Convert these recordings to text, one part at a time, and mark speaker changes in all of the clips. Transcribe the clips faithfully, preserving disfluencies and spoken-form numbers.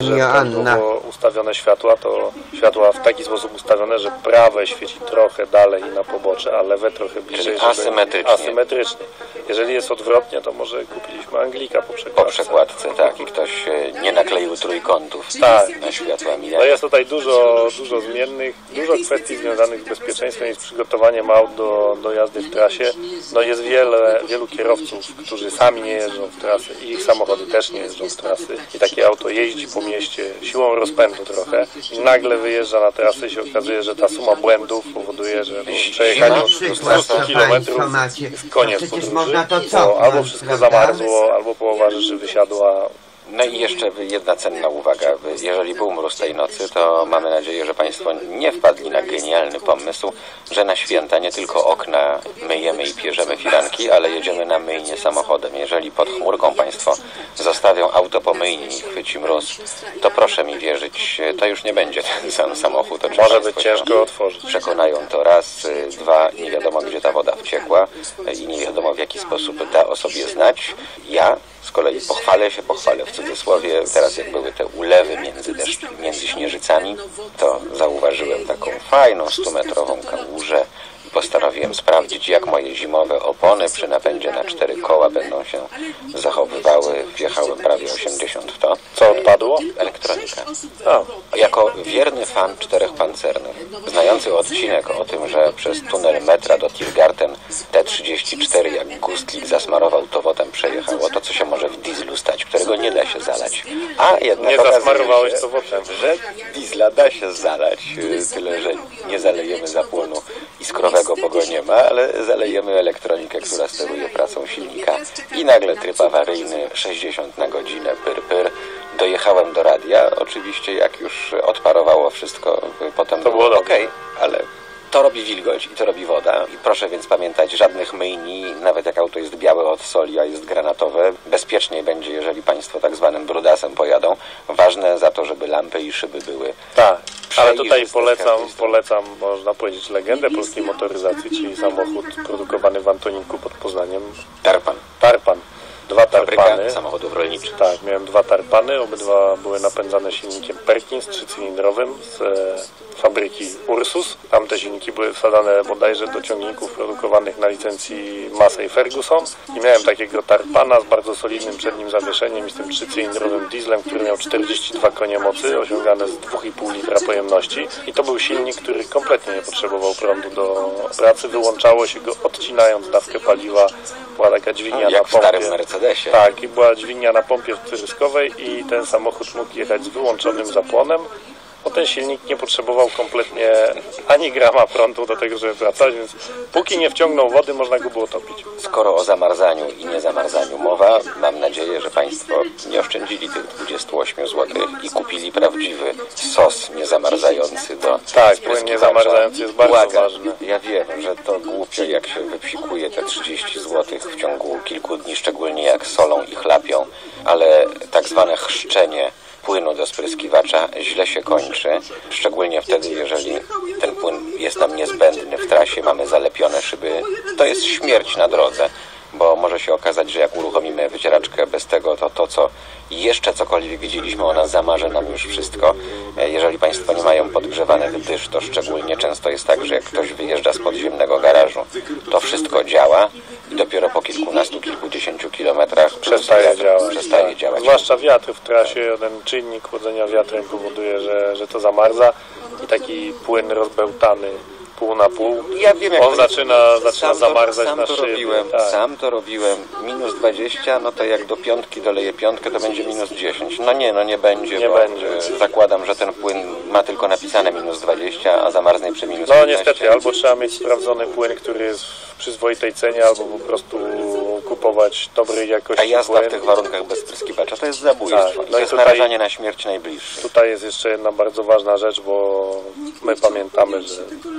Speaker 1: że prawidłowo ustawione światła, to światła w taki sposób ustawione, że prawe świeci trochę dalej na pobocze, a lewe trochę bliżej.
Speaker 2: Czyli asymetrycznie.
Speaker 1: asymetrycznie. Jeżeli jest odwrotnie, to może kupiliśmy Anglika po przekładce.
Speaker 2: Po przekładce, tak. I ktoś nie nakleił trójkątów
Speaker 1: tak.
Speaker 2: na światłami.
Speaker 1: No jest tutaj dużo, dużo zmiennych, dużo kwestii związanych z bezpieczeństwem i z przygotowaniem aut do, do jazdy w trasie. No jest wiele, wielu kierowców, którzy sami nie jeżdżą w trasy i ich samochody też nie jeżdżą w trasy. I takie auto jeździ po mieście siłą rozpędu trochę i nagle wyjeżdża na trasę i się okazuje, że ta suma błędów powoduje, że po przejechaniu stu kilometrów jest koniec podróży. Bo albo wszystko zamarzło, albo połowa rzeczy wysiadła.
Speaker 2: No i jeszcze jedna cenna uwaga. Jeżeli był mróz tej nocy, to mamy nadzieję, że Państwo nie wpadli na genialny pomysł, że na święta nie tylko okna myjemy i pierzemy firanki, ale jedziemy na myjnie samochodem. Jeżeli pod chmurką Państwo zostawią auto po myjni i chwyci mróz, to proszę mi wierzyć, to już nie będzie ten sam samochód. To
Speaker 1: może być ciężko otworzyć.
Speaker 2: Przekonają to raz, dwa, nie wiadomo gdzie ta woda wciekła i nie wiadomo w jaki sposób da o sobie znać. Ja z kolei pochwalę się, pochwalę w cudzysłowie, teraz jak były te ulewy między, deszcz, między śnieżycami, to zauważyłem taką fajną stumetrową kałużę i postanowiłem sprawdzić, jak moje zimowe opony przy napędzie na cztery koła będą się zachowywały. Wjechałem prawie osiemdziesiąt w to.
Speaker 1: Co odpadło?
Speaker 2: Elektronika.
Speaker 1: A.
Speaker 2: Jako wierny fan czterech pancernych, znający odcinek o tym, że przez tunel metra do Tiergarten T trzydzieści cztery jak Gustlik zasmarował to wodą przejechało, to co się może w dieslu stać, którego nie da się zalać. A jednak
Speaker 1: nie zasmarowałeś to wodą,
Speaker 2: że diesla da się zalać, tyle że nie zalejemy zapłonu iskrowego, bo go nie ma, ale zalejemy elektronikę, która steruje pracą silnika i nagle tryb awaryjny sześćdziesiąt na godzinę, pyr pyr. Dojechałem do radia, oczywiście jak już odparowało wszystko, potem
Speaker 1: to było
Speaker 2: ok, ale to robi wilgoć i to robi woda. I proszę więc pamiętać, żadnych myjni, nawet jak auto jest białe od soli, a jest granatowe, bezpieczniej będzie, jeżeli Państwo tak zwanym brudasem pojadą. Ważne za to, żeby lampy i szyby były.
Speaker 1: Tak, ale tutaj polecam, polecam, można powiedzieć, legendę polskiej motoryzacji, czyli samochód produkowany w Antoninku pod Poznaniem.
Speaker 2: Tarpan.
Speaker 1: Tarpan. Dwa tarpany.
Speaker 2: Samochodów rolniczych.
Speaker 1: Tak, miałem dwa tarpany, obydwa były napędzane silnikiem Perkins trzycylindrowym z e, fabryki Ursus. Tam te silniki były wsadzane bodajże do ciągników produkowanych na licencji Massey Ferguson. I miałem takiego tarpana z bardzo solidnym przednim zawieszeniem i z tym trzycylindrowym dieslem, który miał czterdzieści dwa konie mocy, osiągane z dwa i pół litra pojemności. I to był silnik, który kompletnie nie potrzebował prądu do pracy. Wyłączało się go odcinając dawkę paliwa. Była taka dźwignia
Speaker 2: jak
Speaker 1: na pompie.
Speaker 2: w starym Mercedesie.
Speaker 1: Tak, i była dźwignia na pompie wtryskowej i ten samochód mógł jechać z wyłączonym zapłonem, bo ten silnik nie potrzebował kompletnie ani grama prądu do tego, żeby pracować, więc póki nie wciągnął wody, można go było topić.
Speaker 2: Skoro o zamarzaniu i niezamarzaniu mowa, mam nadzieję, że Państwo nie oszczędzili tych dwudziestu ośmiu złotych i kupili prawdziwy sos niezamarzający do
Speaker 1: Tak, płyn niezamarzający jest bardzo
Speaker 2: Błagam.
Speaker 1: ważny.
Speaker 2: Ja wiem, że to głupio, jak się wypsikuje te trzydzieści złotych w ciągu kilku dni, szczególnie jak solą i chlapią, ale tak zwane chrzczenie płynu do spryskiwacza źle się kończy, szczególnie wtedy, jeżeli ten płyn jest nam niezbędny w trasie, mamy zalepione szyby, to jest śmierć na drodze, bo może się okazać, że jak uruchomimy wycieraczkę bez tego, to to, co jeszcze cokolwiek widzieliśmy, ona zamarzy nam już wszystko. Jeżeli Państwo nie mają podgrzewanych dysz, to szczególnie często jest tak, że jak ktoś wyjeżdża z podziemnego garażu, to wszystko działa i dopiero po kilkunastu, kilkudziesięciu kilometrach
Speaker 1: przestaje działać.
Speaker 2: Przestaje działać.
Speaker 1: Zwłaszcza wiatr w trasie, ten czynnik chłodzenia wiatrem powoduje, że, że to zamarza i taki płyn rozbełtany pół na pół,
Speaker 2: ja wiem, jak
Speaker 1: on zaczyna, zaczyna zamarzać
Speaker 2: sam
Speaker 1: na
Speaker 2: to
Speaker 1: szybie.
Speaker 2: robiłem,
Speaker 1: Tak.
Speaker 2: Sam to robiłem, minus dwadzieścia, no to jak do piątki doleję piątkę, to będzie minus dziesięć. No nie, no nie będzie,
Speaker 1: nie
Speaker 2: bo
Speaker 1: będzie.
Speaker 2: E, zakładam, że ten płyn ma tylko napisane minus dwadzieścia, a zamarznie przy minus
Speaker 1: No
Speaker 2: piętnaście.
Speaker 1: niestety, albo trzeba mieć sprawdzony płyn, który jest w przyzwoitej cenie, albo po prostu kupować dobrej jakości
Speaker 2: A jazda
Speaker 1: płyn.
Speaker 2: w tych warunkach bez spryskiwacza to jest zabójstwo.
Speaker 1: Tak, no
Speaker 2: to
Speaker 1: i
Speaker 2: jest
Speaker 1: tutaj-
Speaker 2: narażanie na śmierć najbliższych.
Speaker 1: Tutaj jest jeszcze jedna bardzo ważna rzecz, bo my pamiętamy, że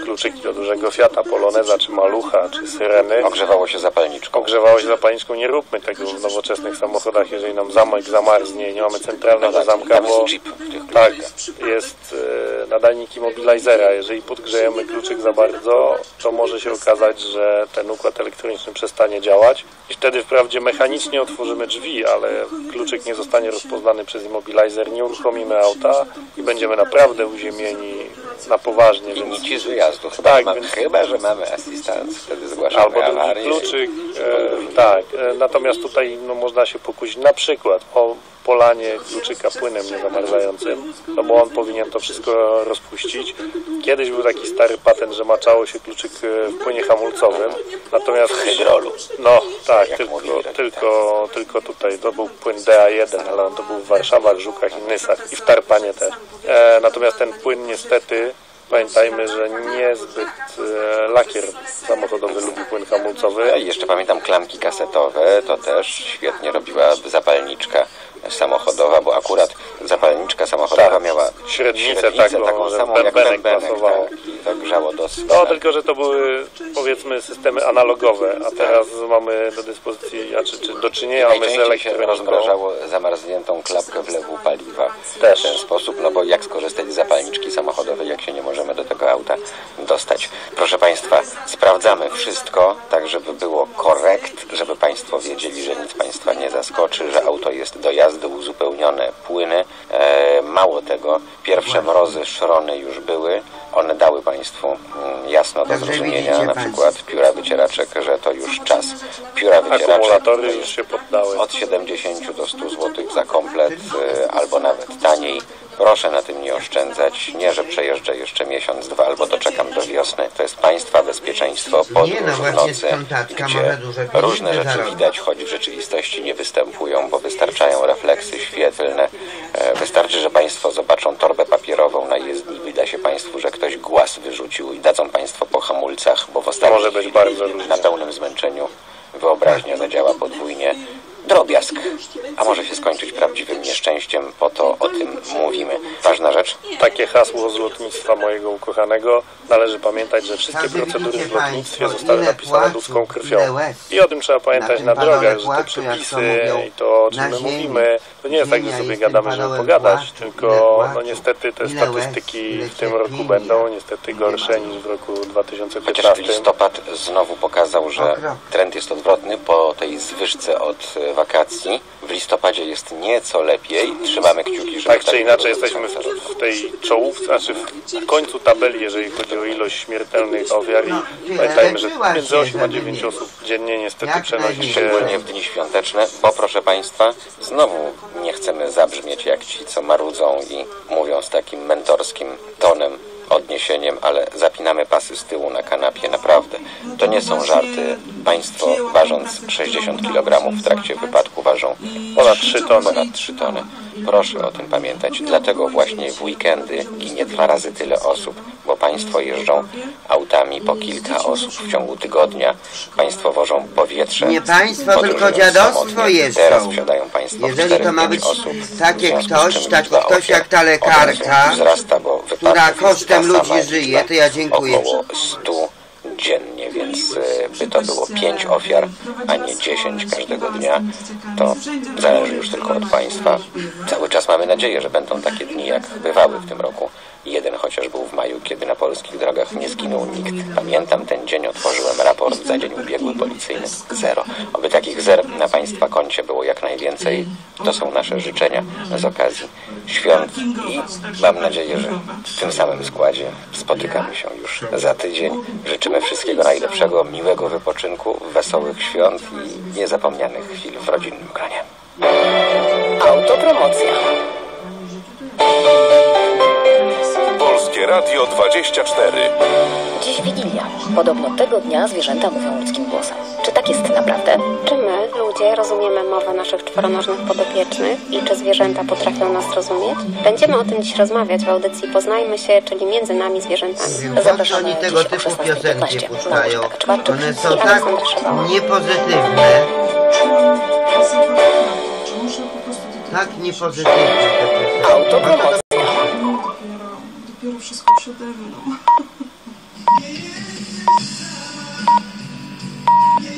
Speaker 1: kluczyki do dużego Fiata, Poloneza, czy Malucha, czy Syreny.
Speaker 2: Ogrzewało się zapalniczką.
Speaker 1: Ogrzewało się zapalniczką. Nie róbmy tego w nowoczesnych samochodach, jeżeli nam zamek zamarznie i nie mamy centralnego
Speaker 2: No tak,
Speaker 1: zamka,
Speaker 2: tam
Speaker 1: bo
Speaker 2: jest chip w tych
Speaker 1: tak,
Speaker 2: kluczykach.
Speaker 1: jest e, nadajnik immobilizera. Jeżeli podgrzejemy kluczyk za bardzo, to może się okazać, że ten układ elektroniczny przestanie działać i wtedy wprawdzie mechanicznie otworzymy drzwi, ale kluczyk nie zostanie rozpoznany przez immobilizer, nie uruchomimy auta i będziemy naprawdę uziemieni na poważnie.
Speaker 2: I
Speaker 1: Więc...
Speaker 2: nici z wyjazdu. Chyba,
Speaker 1: Tak,
Speaker 2: że mamy,
Speaker 1: więc-
Speaker 2: chyba, że mamy asystans, wtedy zgłaszamy
Speaker 1: Albo drugi
Speaker 2: awarię.
Speaker 1: kluczyk, e, tak. E, natomiast tutaj no, można się pokusić na przykład o polanie kluczyka płynem niezamarzającym, no bo on powinien to wszystko rozpuścić. Kiedyś był taki stary patent, że maczało się kluczyk w płynie hamulcowym, natomiast...
Speaker 2: W hydrolu.
Speaker 1: No tak,
Speaker 2: Jak
Speaker 1: tylko,
Speaker 2: mówili rodzice.
Speaker 1: tylko, tylko tutaj to był płyn D A jeden, ale on to był w Warszawach, Żukach i Nysach i w Tarpanie też. E, natomiast ten płyn niestety, pamiętajmy, że niezbyt e, lakier samochodowy lubi płyn hamulcowy.
Speaker 2: Ja jeszcze pamiętam klamki kasetowe, to też świetnie robiła zapalniczka samochodowa, bo akurat zapalniczka samochodowa
Speaker 1: Tak,
Speaker 2: miała
Speaker 1: średnicę
Speaker 2: średnicę
Speaker 1: taką,
Speaker 2: taką
Speaker 1: że
Speaker 2: samą jak
Speaker 1: bębenek
Speaker 2: bębenek,
Speaker 1: pasowało.
Speaker 2: tak, i tak grzało dosyć.
Speaker 1: No, tylko że to były, powiedzmy, systemy analogowe, a teraz mamy do dyspozycji, a czy, czy do czynienia mamy z
Speaker 2: Najczęściej się
Speaker 1: elektroniką.
Speaker 2: rozmrażało zamarzniętą klapkę wlewu paliwa
Speaker 1: Też.
Speaker 2: w ten sposób, no bo jak skorzystać z zapalniczki samochodowej, jak się nie możemy do tego auta dostać. Proszę Państwa, sprawdzamy wszystko, tak żeby było korekt, żeby Państwo wiedzieli, że nic Państwa nie zaskoczy, że auto jest do jazdy, uzupełnione płyny. E, mało tego, pierwsze mrozy, szrony już były. One dały Państwu mm, jasno do
Speaker 3: Także
Speaker 2: zrozumienia,
Speaker 3: widzicie
Speaker 2: na
Speaker 3: państwo.
Speaker 2: przykład pióra wycieraczek, że to już czas. Pióra wycieraczek
Speaker 1: Akumulatory
Speaker 2: to
Speaker 1: już
Speaker 2: jest
Speaker 1: się poddały.
Speaker 2: od siedemdziesięciu do stu złotych za komplet, y, albo nawet taniej. Proszę na tym nie oszczędzać. Nie, że przejeżdżę jeszcze miesiąc, dwa, albo doczekam do wiosny. To jest Państwa bezpieczeństwo, podróż
Speaker 3: Nie, no
Speaker 2: w
Speaker 3: właśnie
Speaker 2: nocy,
Speaker 3: stąd tatka może
Speaker 2: gdzie
Speaker 3: duże pieniądze
Speaker 2: różne rzeczy
Speaker 3: zarobić.
Speaker 2: widać, choć w rzeczywistości nie występują, bo wystarczają refleksy świetlne. E, Wystarczy, że Państwo zobaczą torbę papierową na jezdni i wyda się Państwu, że ktoś głaz wyrzucił i dadzą Państwo po hamulcach, bo w ostatniej
Speaker 1: Może być
Speaker 2: chwili
Speaker 1: bardzo różnie.
Speaker 2: na pełnym zmęczeniu wyobraźnia zadziała podwójnie. Drobiazg, a może się skończyć prawdziwym nieszczęściem, po to o tym mówimy. Ważna rzecz,
Speaker 1: Takie hasło z lotnictwa mojego ukochanego. Należy pamiętać, że wszystkie
Speaker 3: Także
Speaker 1: procedury
Speaker 3: widzicie
Speaker 1: w lotnictwie
Speaker 3: państwo,
Speaker 1: zostały
Speaker 3: ile
Speaker 1: napisane
Speaker 3: płaczu,
Speaker 1: ludzką krwią.
Speaker 3: ile łez
Speaker 1: I o tym trzeba pamiętać
Speaker 3: tym
Speaker 1: na
Speaker 3: padole
Speaker 1: drogach, że te
Speaker 3: płaczu, jak to
Speaker 1: przepisy
Speaker 3: mówią,
Speaker 1: i to, o czym
Speaker 3: na
Speaker 1: my
Speaker 3: ziemi.
Speaker 1: mówimy, to nie jest tak, że
Speaker 3: Ziemia
Speaker 1: sobie
Speaker 3: jest
Speaker 1: gadamy,
Speaker 3: tym
Speaker 1: żeby
Speaker 3: padołem
Speaker 1: pogadać,
Speaker 3: płaczu, ile
Speaker 1: tylko
Speaker 3: płaczu,
Speaker 1: no niestety te
Speaker 3: ile łez,
Speaker 1: statystyki
Speaker 3: ile
Speaker 1: w tym roku
Speaker 3: cierpienia.
Speaker 1: będą niestety gorsze niż w roku dwa tysiące
Speaker 2: chociaż
Speaker 1: piętnastym.
Speaker 2: listopad znowu pokazał, że
Speaker 3: Okropnie.
Speaker 2: trend jest odwrotny. Po tej zwyżce od e, wakacji w listopadzie jest nieco lepiej. Trzymamy kciuki, żeby
Speaker 1: Tak czy
Speaker 2: tak
Speaker 1: inaczej
Speaker 2: było
Speaker 1: jesteśmy
Speaker 2: do końca roku.
Speaker 1: w, w tej czołówce, znaczy w końcu tabeli, jeżeli chodzi o ilość śmiertelnych ofiar i
Speaker 3: No, tyle
Speaker 1: pamiętajmy, że
Speaker 3: leczyła
Speaker 1: między
Speaker 3: się,
Speaker 1: osiem a
Speaker 3: żeby
Speaker 1: dziewięć
Speaker 3: nie-
Speaker 1: osób dziennie niestety
Speaker 3: Jak
Speaker 1: przenosi
Speaker 3: najmniej.
Speaker 1: się.
Speaker 2: Szczególnie w dni świąteczne, bo proszę Państwa, znowu nie chcemy zabrzmieć jak ci, co marudzą i mówią z takim mentorskim tonem, odniesieniem, ale zapinamy pasy z tyłu na kanapie, naprawdę. To nie są żarty. Państwo, ważąc sześćdziesiąt kilogramów w trakcie wypadku, ważą
Speaker 1: Ponad trzy tony.
Speaker 2: Ponad trzy tony. Proszę o tym pamiętać. Dlatego właśnie w weekendy ginie dwa razy tyle osób, bo Państwo jeżdżą autami po kilka osób w ciągu tygodnia. Państwo wożą powietrze.
Speaker 3: Nie państwo,
Speaker 2: podróżują
Speaker 3: tylko dziadostwo
Speaker 2: samotnie.
Speaker 3: jeżdżą.
Speaker 2: Teraz wsiadają Państwo w
Speaker 3: Jeżeli
Speaker 2: cztery,
Speaker 3: to ma
Speaker 2: pięć
Speaker 3: być
Speaker 2: osób.
Speaker 3: takie
Speaker 2: W związku z
Speaker 3: ktoś,
Speaker 2: czym
Speaker 3: taki
Speaker 2: liczba
Speaker 3: ktoś
Speaker 2: ofiar
Speaker 3: jak ta lekarka,
Speaker 2: od razu wzrasta, bo
Speaker 3: która
Speaker 2: wypadków jest
Speaker 3: kosztem
Speaker 2: ta
Speaker 3: ludzi
Speaker 2: sama
Speaker 3: żyje,
Speaker 2: liczba,
Speaker 3: to ja dziękuję.
Speaker 2: Około stu dziennie, więc e, by to było pięć ofiar, a nie dziesięć każdego dnia, to zależy już tylko od Państwa. Cały czas mamy nadzieję, że będą takie dni, jak bywały w tym roku. Jeden chociaż był w maju, kiedy na polskich drogach nie zginął nikt. Pamiętam ten dzień, otworzyłem raport za dzień ubiegły policyjny. Zero. Oby takich zer na Państwa koncie było jak najwięcej. To są nasze życzenia z okazji świąt i mam nadzieję, że w tym samym składzie spotykamy się już za tydzień. Życzymy wszystkiego najlepszego, miłego wypoczynku, wesołych świąt i niezapomnianych chwil w rodzinnym gronie.
Speaker 4: Autopromocja.
Speaker 5: Polskie Radio dwadzieścia cztery.
Speaker 4: Dziś Wigilia. Podobno tego dnia zwierzęta mówią ludzkim głosem. Czy tak jest naprawdę?
Speaker 6: Czy my, ludzie, rozumiemy mowę naszych czworonożnych podopiecznych i czy zwierzęta potrafią nas rozumieć? Będziemy o tym dziś rozmawiać w audycji Poznajmy się, czyli między nami zwierzętami.
Speaker 3: Po co
Speaker 4: Zapraszamy
Speaker 3: oni
Speaker 4: dziś
Speaker 3: tego
Speaker 4: o
Speaker 3: typu
Speaker 4: szesnastej
Speaker 3: piosenki
Speaker 4: piętnaście.
Speaker 3: puszczają?
Speaker 4: Małgorzata Kaczmarczyk
Speaker 3: One
Speaker 4: i
Speaker 3: są tak
Speaker 6: Aleksandra Szewała.
Speaker 3: niepozytywne. Tak niepozytywne te piosenki.
Speaker 4: Autopromocja.
Speaker 7: Dopiero wszystko przede mną.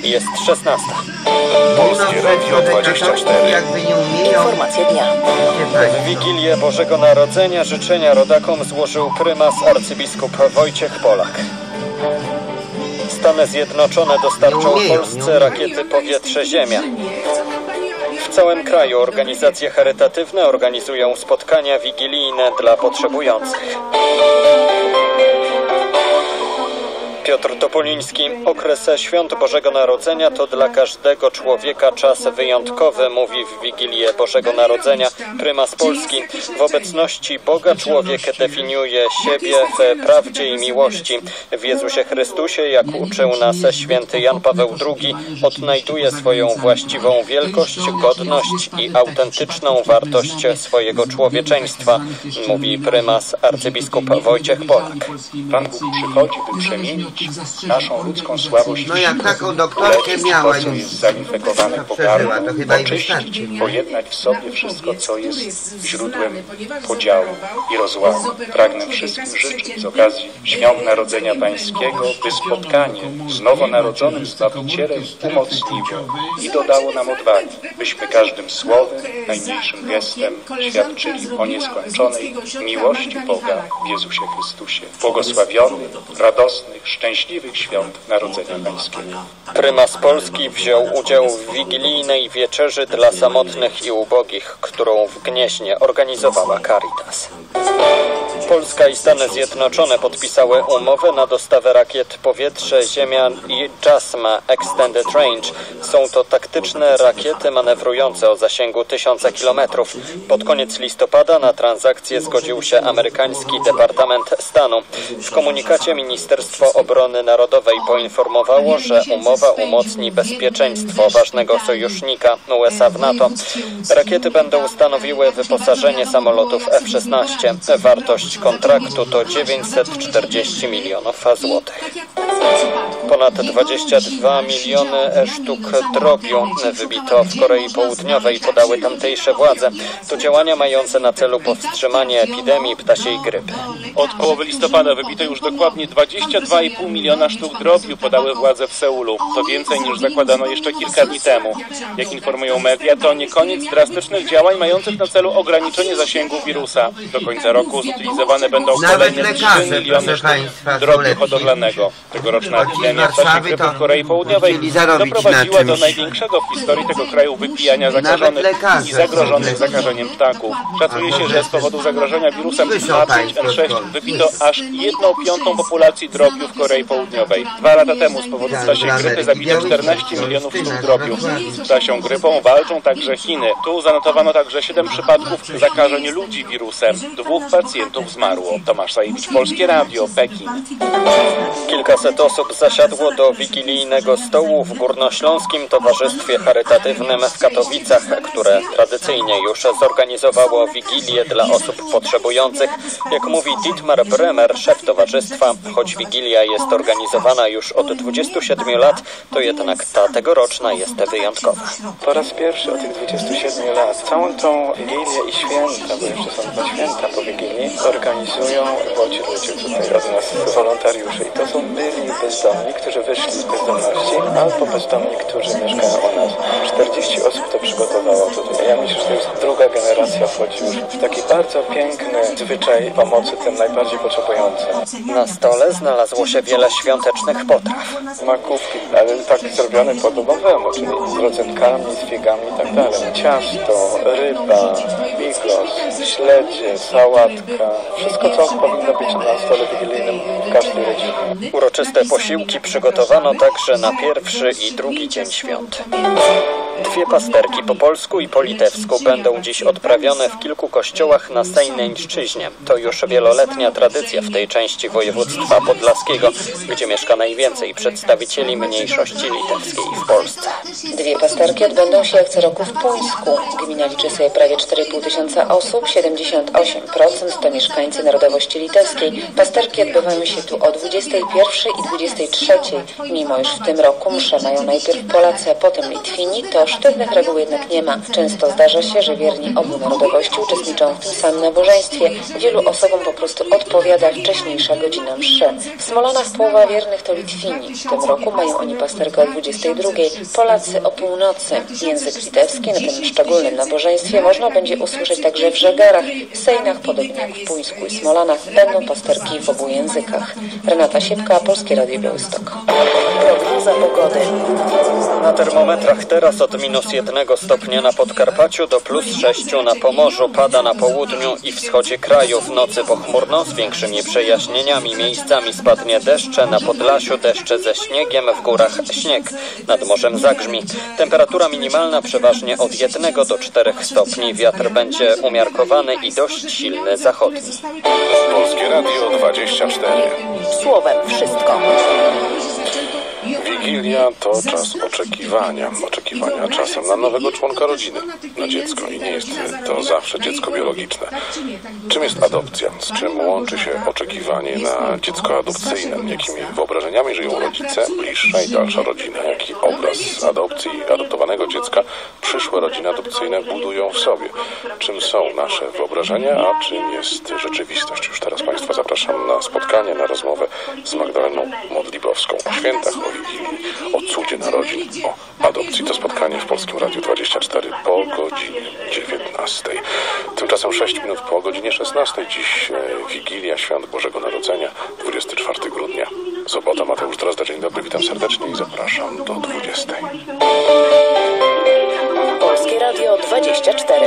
Speaker 7: Jest szesnasta.
Speaker 5: Polskie Radio dwadzieścia cztery.
Speaker 3: Jakby nie umieją,
Speaker 4: Informacje dnia.
Speaker 7: W Wigilię Bożego Narodzenia życzenia rodakom złożył prymas arcybiskup Wojciech Polak. Stany Zjednoczone dostarczą Polsce rakiety powietrze-ziemia. W całym kraju organizacje charytatywne organizują spotkania wigilijne dla potrzebujących. Piotr Topoliński. Okres świąt Bożego Narodzenia to dla każdego człowieka czas wyjątkowy, mówi w Wigilię Bożego Narodzenia prymas Polski. W obecności Boga człowiek definiuje siebie w prawdzie i miłości. W Jezusie Chrystusie, jak uczył nas święty Jan Paweł drugi, odnajduje swoją właściwą wielkość, godność i autentyczną wartość swojego człowieczeństwa, mówi prymas arcybiskup Wojciech Polak.
Speaker 8: Pan Bóg przychodzi, by przemienić naszą ludzką słabość.
Speaker 3: No jak taką doktorkę miała
Speaker 8: to, co
Speaker 3: już
Speaker 8: jest zainfekowane
Speaker 3: przeżyła, to chyba i
Speaker 8: oczyścić,
Speaker 3: wystarczy, nie?
Speaker 8: pojednać w sobie wszystko, co jest źródłem podziału i rozłamu. Pragnę wszystkim życzyć z okazji Świąt Narodzenia Pańskiego, by spotkanie z nowonarodzonym Zbawicielem umocniło i dodało nam odwagi, byśmy każdym słowem, najmniejszym gestem świadczyli o nieskończonej miłości Boga w Jezusie Chrystusie. Błogosławionych, radosnych, szczęśliwych świąt Narodzenia Pańskiego.
Speaker 7: Prymas Polski wziął udział w wigilijnej wieczerzy dla samotnych i ubogich, którą w Gnieźnie organizowała Caritas. Polska i Stany Zjednoczone podpisały umowę na dostawę rakiet powietrze-ziemia i JASSM Extended Range. Są to taktyczne rakiety manewrujące o zasięgu tysiąca kilometrów. Pod koniec listopada na transakcję zgodził się amerykański Departament Stanu. W komunikacie Ministerstwo Obrony Narodowej poinformowało, że umowa umocni bezpieczeństwo ważnego sojusznika U S A w NATO. Rakiety będą stanowiły wyposażenie samolotów F szesnaście. Wartość kontraktu to dziewięćset czterdzieści milionów złotych. Ponad dwadzieścia dwa miliony sztuk drobiu wybito w Korei Południowej, podały tamtejsze władze. To działania mające na celu powstrzymanie epidemii ptasiej grypy.
Speaker 9: Od połowy listopada wybito już dokładnie dwadzieścia dwa i pół miliona sztuk drobiu, podały władze w Seulu. To więcej niż zakładano jeszcze kilka dni temu. Jak informują media, to nie koniec drastycznych działań mających na celu ograniczenie zasięgu wirusa. Do końca roku zutylizowane będą kolejne trzy miliony sztuk drobiu hodowlanego. Tegoroczna epidemia ptasiej grypy w Korei Południowej doprowadziła do największego w historii tego kraju wypijania zakażonych i zagrożonych zakażeniem ptaków. Szacuje się, że z powodu zagrożenia wirusem H pięć N sześć wypito aż jedną piątą populacji drobiu w Korei Południowej. Dwa lata temu z powodu ptasiej grypy zabito czternaście milionów sztuk drobiu. Z ptasią grypą walczą także Chiny. Tu zanotowano także siedem przypadków zakażeń ludzi wirusem. Dwóch pacjentów zmarło. Tomasz Sajewicz, Polskie Radio, Pekin.
Speaker 7: Kilkaset osób zasiadło do wigilijnego stołu w Górnośląskim Towarzystwie Charytatywnym w Katowicach, które tradycyjnie już zorganizowało wigilię dla osób potrzebujących. Jak mówi Dietmar Bremer, szef towarzystwa, choć wigilia jest organizowana już od dwudziestu siedmiu lat, to jednak ta tegoroczna jest wyjątkowa.
Speaker 10: Po raz pierwszy od tych dwudziestu siedmiu lat całą tą wigilię i święta, bo jeszcze są dwa święta po wigilii, organizują młodzi ludzie tutaj od nas, wolontariusze. I to są byli bezdomni, którzy wyszli z bezdomności, albo bezdomni, którzy mieszkają u nas. czterdzieści osób to przygotowało tutaj. Ja myślę, że to jest druga generacja wchodzi już w taki bardzo piękny zwyczaj pomocy tym najbardziej potrzebującym.
Speaker 7: Na stole znalazło się wiele świątecznych potraw.
Speaker 10: Makówki, ale tak zrobione po domowemu, czyli z rodzynkami, z figami i tak dalej. Ciasto, ryba, bigos, śledzie, sałatka. Wszystko, co powinno być na stole wigilijnym w każdej rodzinie.
Speaker 7: Uroczyste posiłki przygotowano także na pierwszy i drugi dzień świąt. Dwie pasterki po polsku i po litewsku będą dziś odprawione w kilku kościołach na Sejneńszczyźnie. To już wieloletnia tradycja w tej części województwa podlaskiego, gdzie mieszka najwięcej przedstawicieli mniejszości litewskiej w Polsce.
Speaker 4: Dwie pasterki odbędą się jak co roku w Puńsku. Gmina liczy sobie prawie cztery i pół tysiąca osób, siedemdziesiąt osiem procent to mieszkańcy narodowości litewskiej. Pasterki odbywają się tu o dwudziestej pierwszej i dwudziestej trzeciej. Mimo iż w tym roku mszę mają najpierw Polacy, a potem Litwini, to Co sztywnych reguł jednak nie ma. Często zdarza się, że wierni obu narodowości uczestniczą w tym samym nabożeństwie. Wielu osobom po prostu odpowiada wcześniejsza godzina mszy. W Smolanach połowa wiernych to Litwini. W tym roku mają oni pasterkę o dwudziestej drugiej, Polacy o północy. Język litewski na tym szczególnym nabożeństwie można będzie usłyszeć także w Żegarach, w Sejnach, podobnie jak w Puńsku i Smolanach, będą pasterki w obu językach. Renata Siepka, Polskie Radio Białystok.
Speaker 11: Prognoza pogody.
Speaker 7: Na termometrach teraz od minus jednego stopnia na Podkarpaciu do plus sześciu na Pomorzu, pada na południu i wschodzie kraju. W nocy pochmurno z większymi przejaśnieniami, miejscami spadnie deszcze, na Podlasiu deszcze ze śniegiem, w górach śnieg, nad morzem zagrzmi. Temperatura minimalna przeważnie od jednego do czterech stopni, wiatr będzie umiarkowany i dość silny zachodni.
Speaker 5: Polskie Radio dwadzieścia cztery.
Speaker 11: Słowem wszystko.
Speaker 5: Wigilia to czas oczekiwania. Oczekiwania czasem na nowego członka rodziny, na dziecko. I nie jest to zawsze dziecko biologiczne. Czym jest adopcja? Z czym łączy się oczekiwanie na dziecko adopcyjne? Jakimi wyobrażeniami żyją rodzice, bliższa i dalsza rodzina? Jaki obraz adopcji adoptowanego dziecka przyszłe rodziny adopcyjne budują w sobie? Czym są nasze wyobrażenia, a czym jest rzeczywistość? Już teraz Państwa zapraszam na spotkanie, na rozmowę z Magdaleną Modlibowską o świętach, o Wigilii, o cudzie narodzin, o adopcji. To spotkanie w Polskim Radiu dwadzieścia cztery po godzinie dziewiętnastej. Tymczasem sześć minut po godzinie szesnastej. Dziś e, Wigilia, Świąt Bożego Narodzenia, dwudziestego czwartego grudnia. Sobota, Mateusz Drozda. Dzień dobry, witam serdecznie i zapraszam do dwudziestej.
Speaker 11: Polskie Radio dwadzieścia cztery.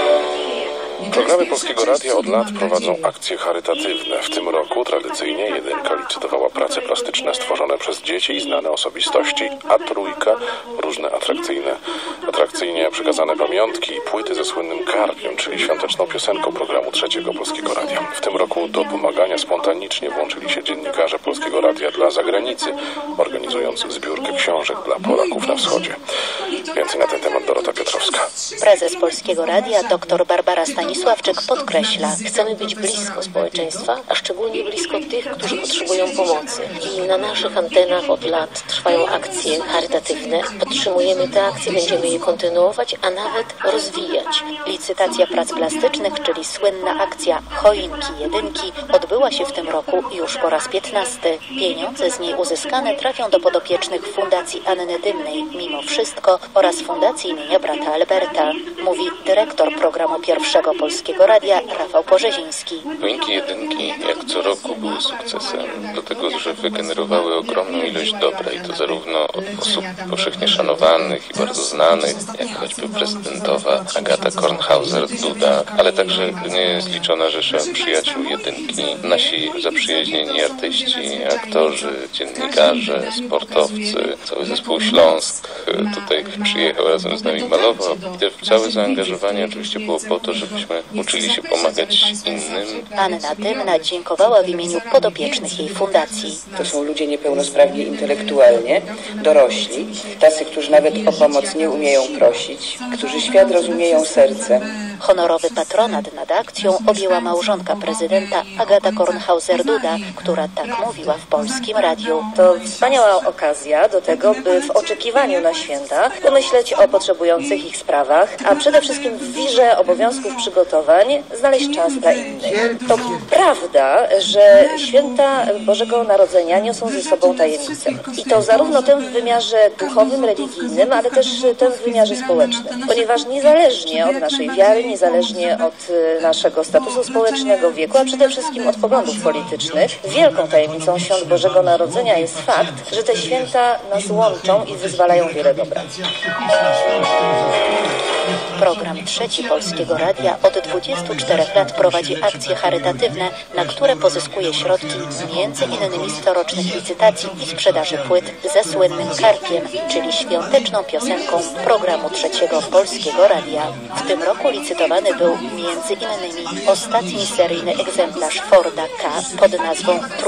Speaker 5: Programy Polskiego Radia od lat prowadzą akcje charytatywne. W tym roku tradycyjnie jedynka licytowała prace plastyczne stworzone przez dzieci i znane osobistości, a trójka różne atrakcyjne, atrakcyjnie przekazane pamiątki i płyty ze słynnym Karpiem, czyli świąteczną piosenką programu Trzeciego Polskiego Radia. W tym roku do pomagania spontanicznie włączyli się dziennikarze Polskiego Radia dla zagranicy, organizując zbiórkę książek dla Polaków na wschodzie. Więcej na ten temat Dorota Piotrowska.
Speaker 11: Prezes Polskiego Radia dr Barbara Stanisławczyk podkreśla: chcemy być blisko społeczeństwa, a szczególnie blisko tych, którzy potrzebują pomocy. I na naszych antenach od lat trwają akcje charytatywne. Podtrzymujemy te akcje, będziemy je kontynuować, a nawet rozwijać. Licytacja prac plastycznych, czyli słynna akcja Choinki Jedynki, odbyła się w tym roku już po raz piętnasty. Pieniądze z niej uzyskane trafią do podopiecznych Fundacji Anny Dymnej Mimo Wszystko oraz Fundacji imienia brata Alberta, mówi dyrektor programu Pierwszego Polskiego Radia Rafał Porzeziński.
Speaker 12: Choinki Jedynki jak co roku były sukcesem, dlatego że wygenerowały ogromną ilość dobra i to zarówno od osób powszechnie szanowanych i bardzo znanych, jak choćby prezydentowa Agata Kornhauser-Duda, ale także niezliczona rzesza przyjaciół Jedynki, nasi zaprzyjaźnieni artyści, aktorzy, dziennikarze, sportowcy, cały zespół Śląsk tutaj przyjechał razem z nami, malował. I to całe zaangażowanie oczywiście było po to, żebyśmy uczyli się pomagać innym.
Speaker 11: Anna Dymna dziękowała w imieniu podopiecznych jej fundacji.
Speaker 13: To są ludzie niepełnosprawni intelektualnie, dorośli, tacy, którzy nawet o pomoc nie umieją prosić, którzy świat rozumieją sercem.
Speaker 11: Honorowy patronat nad akcją objęła małżonka prezydenta Agata Kornhauser-Duda, która tak mówiła w Polskim Radiu.
Speaker 14: To wspaniała okazja do tego, by w oczekiwaniu na święta pomyśleć o potrzebujących ich sprawach, a przede wszystkim w wirze obowiązków przygotowań znaleźć czas dla innych. To prawda, że święta Bożego Narodzenia niosą ze sobą tajemnicę. I to zarówno tę w wymiarze duchowym, religijnym, ale też tę w wymiarze społecznym. Ponieważ niezależnie od naszej wiary, niezależnie od naszego statusu społecznego, wieku, a przede wszystkim od poglądów politycznych, wielką tajemnicą Świąt Bożego Narodzenia jest fakt, że te święta nas łączą i wyzwalają wiele dobra.
Speaker 11: Program Trzeci Polskiego Radia od dwudziestu czterech lat prowadzi akcje charytatywne, na które pozyskuje środki między innymi z corocznych licytacji i sprzedaży płyt ze słynnym Karpiem, czyli świąteczną piosenką programu Trzeciego Polskiego Radia. W tym roku licytowany był między innymi ostatni seryjny egzemplarz Forda K pod nazwą Trójka.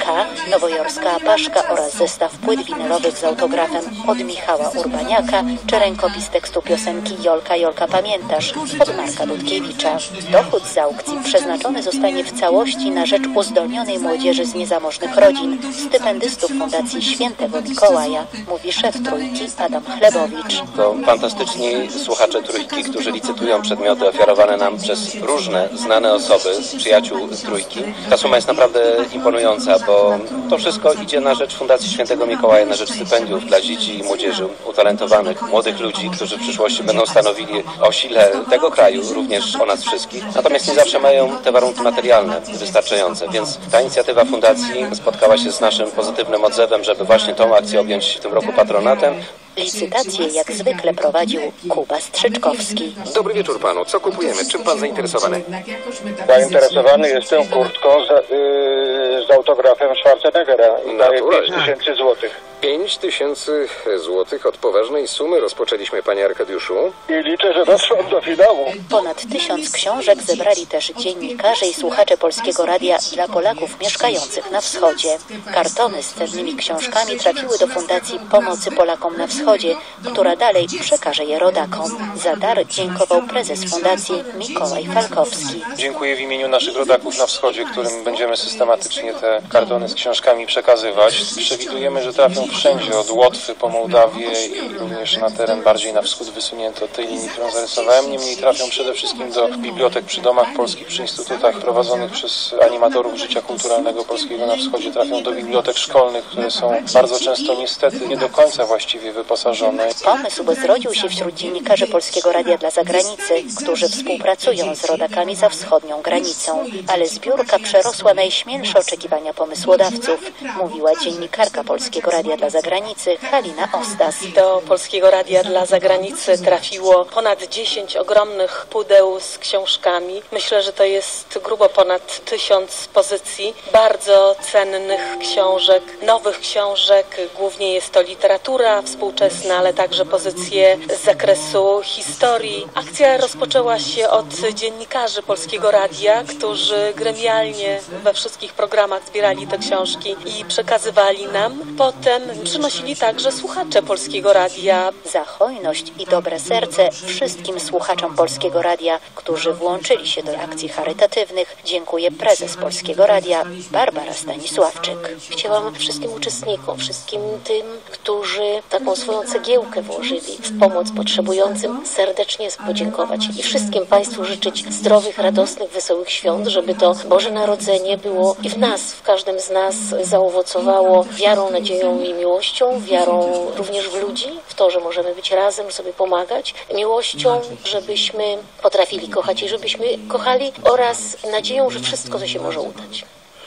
Speaker 11: K, nowojorska apaszka oraz zestaw płyt winylowych z autografem od Michała Urbaniaka czy rękopis tekstu piosenki Jolka, Jolka pamiętasz od Marka Dudkiewicza. Dochód z aukcji przeznaczony zostanie w całości na rzecz uzdolnionej młodzieży z niezamożnych rodzin, stypendystów Fundacji Świętego Mikołaja, mówi szef Trójki Adam Chlebowicz.
Speaker 15: To fantastyczni słuchacze Trójki, którzy licytują przedmioty ofiarowane nam przez różne znane osoby, przyjaciół Trójki. Ta suma jest naprawdę imponująca, bo to wszystko idzie na rzecz Fundacji Świętego Mikołaja, na rzecz stypendiów dla dzieci i młodzieży, utalentowanych, młodych ludzi, którzy w przyszłości będą stanowili o sile tego kraju, również o nas wszystkich. Natomiast nie zawsze mają te warunki materialne wystarczające, więc ta inicjatywa Fundacji spotkała się z naszym pozytywnym odzewem, żeby właśnie tą akcję objąć w tym roku patronatem.
Speaker 11: Licytację jak zwykle prowadził Kuba Strzyczkowski.
Speaker 16: Dobry wieczór panu. Co kupujemy? Czym pan zainteresowany?
Speaker 17: Zainteresowany jestem kurtką z, yy, z autografem Schwarzeneggera i daję pięć tysięcy złotych.
Speaker 16: pięć tysięcy złotych od poważnej sumy rozpoczęliśmy, panie Arkadiuszu.
Speaker 17: I liczę, że dotrwam do finału.
Speaker 11: Ponad tysiąc książek zebrali też dziennikarze i słuchacze Polskiego Radia dla Polaków mieszkających na wschodzie. Kartony z cennymi książkami trafiły do Fundacji Pomocy Polakom na Wschodzie, która dalej przekaże je rodakom. Za dar dziękował prezes Fundacji Mikołaj Falkowski.
Speaker 1: Dziękuję w imieniu naszych rodaków na wschodzie, którym będziemy systematycznie te kartony z książkami przekazywać. Przewidujemy, że trafią wszędzie, od Łotwy po Mołdawię i również na teren bardziej na wschód wysunięty od tej linii, którą zarysowałem. Niemniej trafią przede wszystkim do bibliotek przy domach polskich, przy instytutach prowadzonych przez animatorów życia kulturalnego polskiego na wschodzie. Trafią do bibliotek szkolnych, które są bardzo często niestety nie do końca właściwie wyposażone.
Speaker 11: Pomysł zrodził się wśród dziennikarzy Polskiego Radia dla Zagranicy, którzy współpracują z rodakami za wschodnią granicą. Ale zbiórka przerosła najśmielsze oczekiwania pomysłodawców, mówiła dziennikarka Polskiego Radia dla Zagranicy Halina Ostas.
Speaker 18: Do Polskiego Radia dla Zagranicy trafiło ponad dziesięć ogromnych pudeł z książkami. Myślę, że to jest grubo ponad tysiąc pozycji bardzo cennych książek, nowych książek. Głównie jest to literatura współczesna, ale także pozycje z zakresu historii. Akcja rozpoczęła się od dziennikarzy Polskiego Radia, którzy gremialnie we wszystkich programach zbierali te książki i przekazywali nam. Potem przynosili także słuchacze Polskiego Radia.
Speaker 11: Za hojność i dobre serce wszystkim słuchaczom Polskiego Radia, którzy włączyli się do akcji charytatywnych, dziękuję prezes Polskiego Radia Barbara Stanisławczyk. Chciałam wszystkim uczestnikom, wszystkim tym, którzy taką swoją cegiełkę włożyli w pomoc potrzebującym, serdecznie podziękować i wszystkim Państwu życzyć zdrowych, radosnych, wesołych świąt, żeby to Boże Narodzenie było i w nas, w każdym z nas zaowocowało wiarą, nadzieją i miłością, wiarą również w ludzi, w to, że możemy być razem, sobie pomagać, miłością, żebyśmy potrafili kochać i żebyśmy kochali oraz nadzieją, że wszystko to się może udać.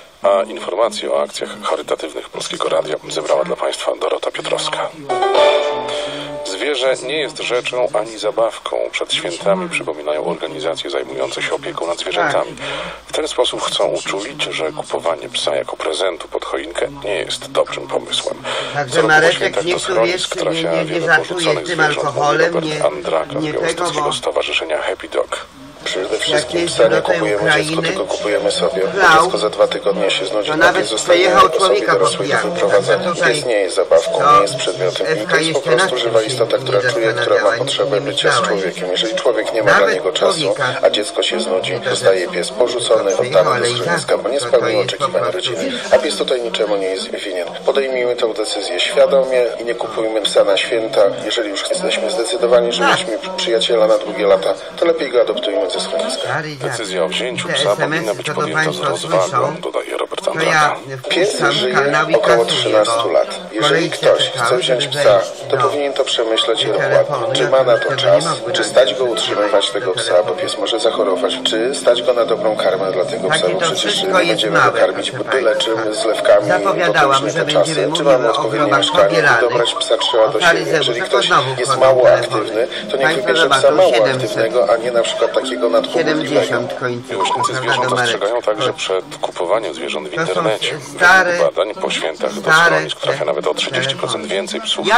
Speaker 5: A informacje o akcjach charytatywnych Polskiego Radia zebrała dla Państwa Dorota Piotrowska. Zwierzę nie jest rzeczą ani zabawką. Przed świętami przypominają organizacje zajmujące się opieką nad zwierzętami. W ten sposób chcą uczulić, że kupowanie psa jako prezentu pod choinkę nie jest dobrym pomysłem.
Speaker 3: Także Mareczek, nie chcą jeszcze, nie, nie, nie zaczuje tym alkoholem, nie,
Speaker 5: Andraka z
Speaker 3: nie tego, bo...
Speaker 5: Stowarzyszenia Happy Dog.
Speaker 19: Przede wszystkim psa nie kupujemy dziecko, tylko kupujemy sobie. Bo dziecko za dwa tygodnie się znudzi, najpierw zostaje osobie dorosłej to wyprowadza. Pies nie jest zabawką, nie jest przedmiotem. To jest po prostu żywa istota, która czuje, która ma potrzebę bycia z człowiekiem. Jeżeli człowiek nie ma dla niego czasu, a dziecko się znudzi, zostaje pies porzucony, oddany do schroniska, bo nie spełnił oczekiwań rodziny. A pies tutaj niczemu nie jest winien. Podejmijmy tę decyzję świadomie i nie kupujmy psa na święta. Jeżeli już jesteśmy zdecydowani, że weźmie przyjaciela na długie lata, to lepiej go adoptujmy ze schroniska.
Speaker 5: Decyzja o wzięciu psa powinna być podjęta z rozwagą, dodaje Robert Andraka.
Speaker 19: Pies żyje około trzynastu lat. Jeżeli ktoś chce wziąć psa, to powinien to przemyśleć dokładnie. Czy ma na to czas? Czy stać go utrzymywać tego psa, bo pies może zachorować? Czy stać go na dobrą karmę dla tego psa, bo przecież nie będziemy go karmić byle czym, zlewkami, potem te czasy. Czy mamy odpowiednie mieszkanie i dobrać psa trzeba do siebie. Jeżeli ktoś jest mało aktywny, to niech wybierze psa mało aktywnego, a nie na przykład takiego nadpobudliwego.
Speaker 5: Miłośnicy zwierząt ostrzegają także przed kupowaniem zwierząt w internecie. Według badań po świętach do schronisk trafia nawet o trzydzieści procent więcej psów niż w ciągu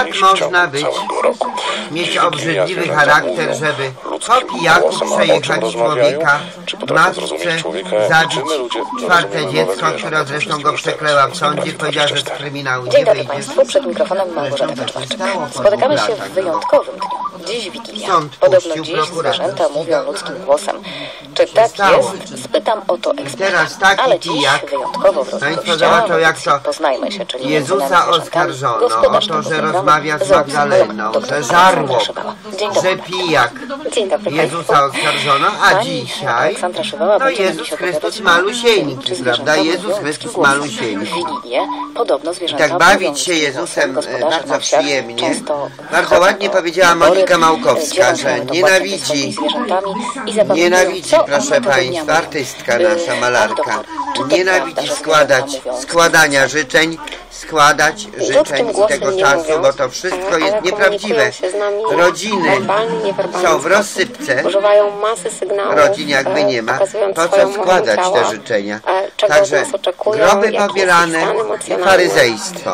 Speaker 3: można być, mieć obrzydliwy charakter, żeby po pijaku przejechać człowieka, matce zabić czwarte dziecko, które zresztą go przekleła w sądzie, powiedziała, że z kryminału
Speaker 4: Dzień
Speaker 3: nie
Speaker 4: dobry
Speaker 3: wyjdzie.
Speaker 4: Państwu, przed mikrofonem Małgorzata Kaczmarczyk. Spotykamy się w wyjątkowym dniu. Dziś Wigilia. Podobno dziś zwierzęta mówią ludzkim głosem. Czy tak jest? Spytam o to eksperta. Ale dziś wyjątkowo w rozmowie Poznajmy się, czyli
Speaker 3: Jezusa oskarżono o to, że rozmawia z Magdaleną, że żarłok, że pijak. Jezusa oskarżono, a dzisiaj no Jezus Chrystus malusieńki, prawda? Jezus Chrystus malusieńki. I tak bawić się Jezusem bardzo przyjemnie. Bardzo ładnie powiedziała Monika Małkowska, że nienawidzi, nienawidzi, proszę Państwa, artystka nasza, malarka, nienawidzi składać, składania życzeń, składać życzeń z tego czasu, bo to wszystko jest nieprawdziwe. Rodziny są w rozsypce, rodzin jakby nie ma, po co składać te życzenia. Także groby pobielane i faryzejstwo.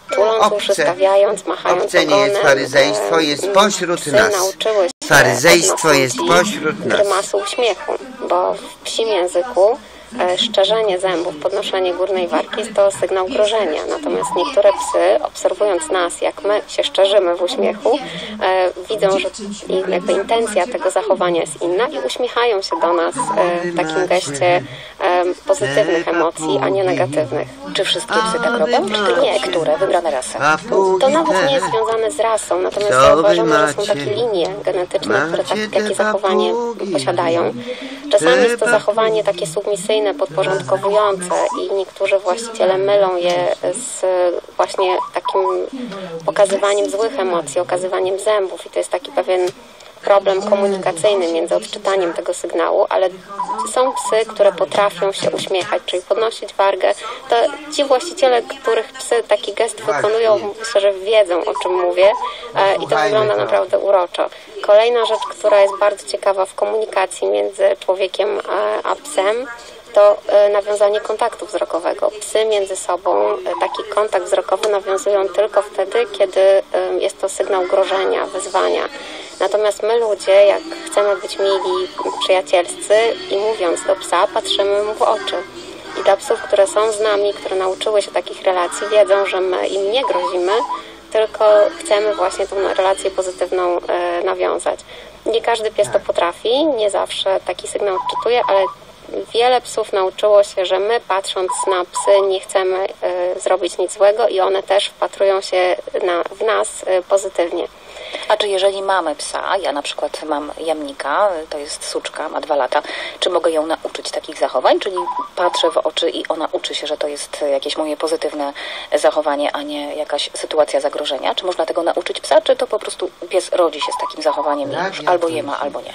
Speaker 3: Obce, obce nie jest faryzejstwo, jest pośród nas. Faryzejstwo jest pośród nas.
Speaker 6: Grymasu uśmiechu, bo w psim języku szczerzenie zębów, podnoszenie górnej wargi jest to sygnał grożenia. Natomiast niektóre psy, obserwując nas, jak my się szczerzymy w uśmiechu, e, widzą, że jakby intencja tego zachowania jest inna i uśmiechają się do nas e, w takim geście e, pozytywnych emocji, a nie negatywnych.
Speaker 4: Czy wszystkie psy tak robią? Czy nie? Które? Wybrane rasy?
Speaker 6: To nawet nie jest związane z rasą, natomiast ja uważam, że są takie linie genetyczne, które tak, takie zachowanie posiadają. Czasami jest to zachowanie takie submisyjne, podporządkowujące i niektórzy właściciele mylą je z właśnie takim okazywaniem złych emocji, okazywaniem zębów i to jest taki pewien problem komunikacyjny między odczytaniem tego sygnału, ale są psy, które potrafią się uśmiechać, czyli podnosić wargę. To ci właściciele, których psy taki gest wykonują, myślę, że wiedzą, o czym mówię i to wygląda naprawdę uroczo. Kolejna rzecz, która jest bardzo ciekawa w komunikacji między człowiekiem a psem, to nawiązanie kontaktu wzrokowego. Psy między sobą taki kontakt wzrokowy nawiązują tylko wtedy, kiedy jest to sygnał grożenia, wyzwania. Natomiast my ludzie, jak chcemy być mili, przyjacielscy i mówiąc do psa, patrzymy mu w oczy. I dla psów, które są z nami, które nauczyły się takich relacji, wiedzą, że my im nie grozimy, tylko chcemy właśnie tą relację pozytywną e, nawiązać. Nie każdy pies to potrafi, nie zawsze taki sygnał odczytuje, ale wiele psów nauczyło się, że my patrząc na psy nie chcemy e, zrobić nic złego i one też wpatrują się na, w nas e, pozytywnie.
Speaker 4: A czy jeżeli mamy psa, ja na przykład mam jamnika, to jest suczka, ma dwa lata, czy mogę ją nauczyć takich zachowań? Czyli patrzę w oczy i ona uczy się, że to jest jakieś moje pozytywne zachowanie, a nie jakaś sytuacja zagrożenia? Czy można tego nauczyć psa, czy to po prostu pies rodzi się z takim zachowaniem i już albo je ma, albo nie?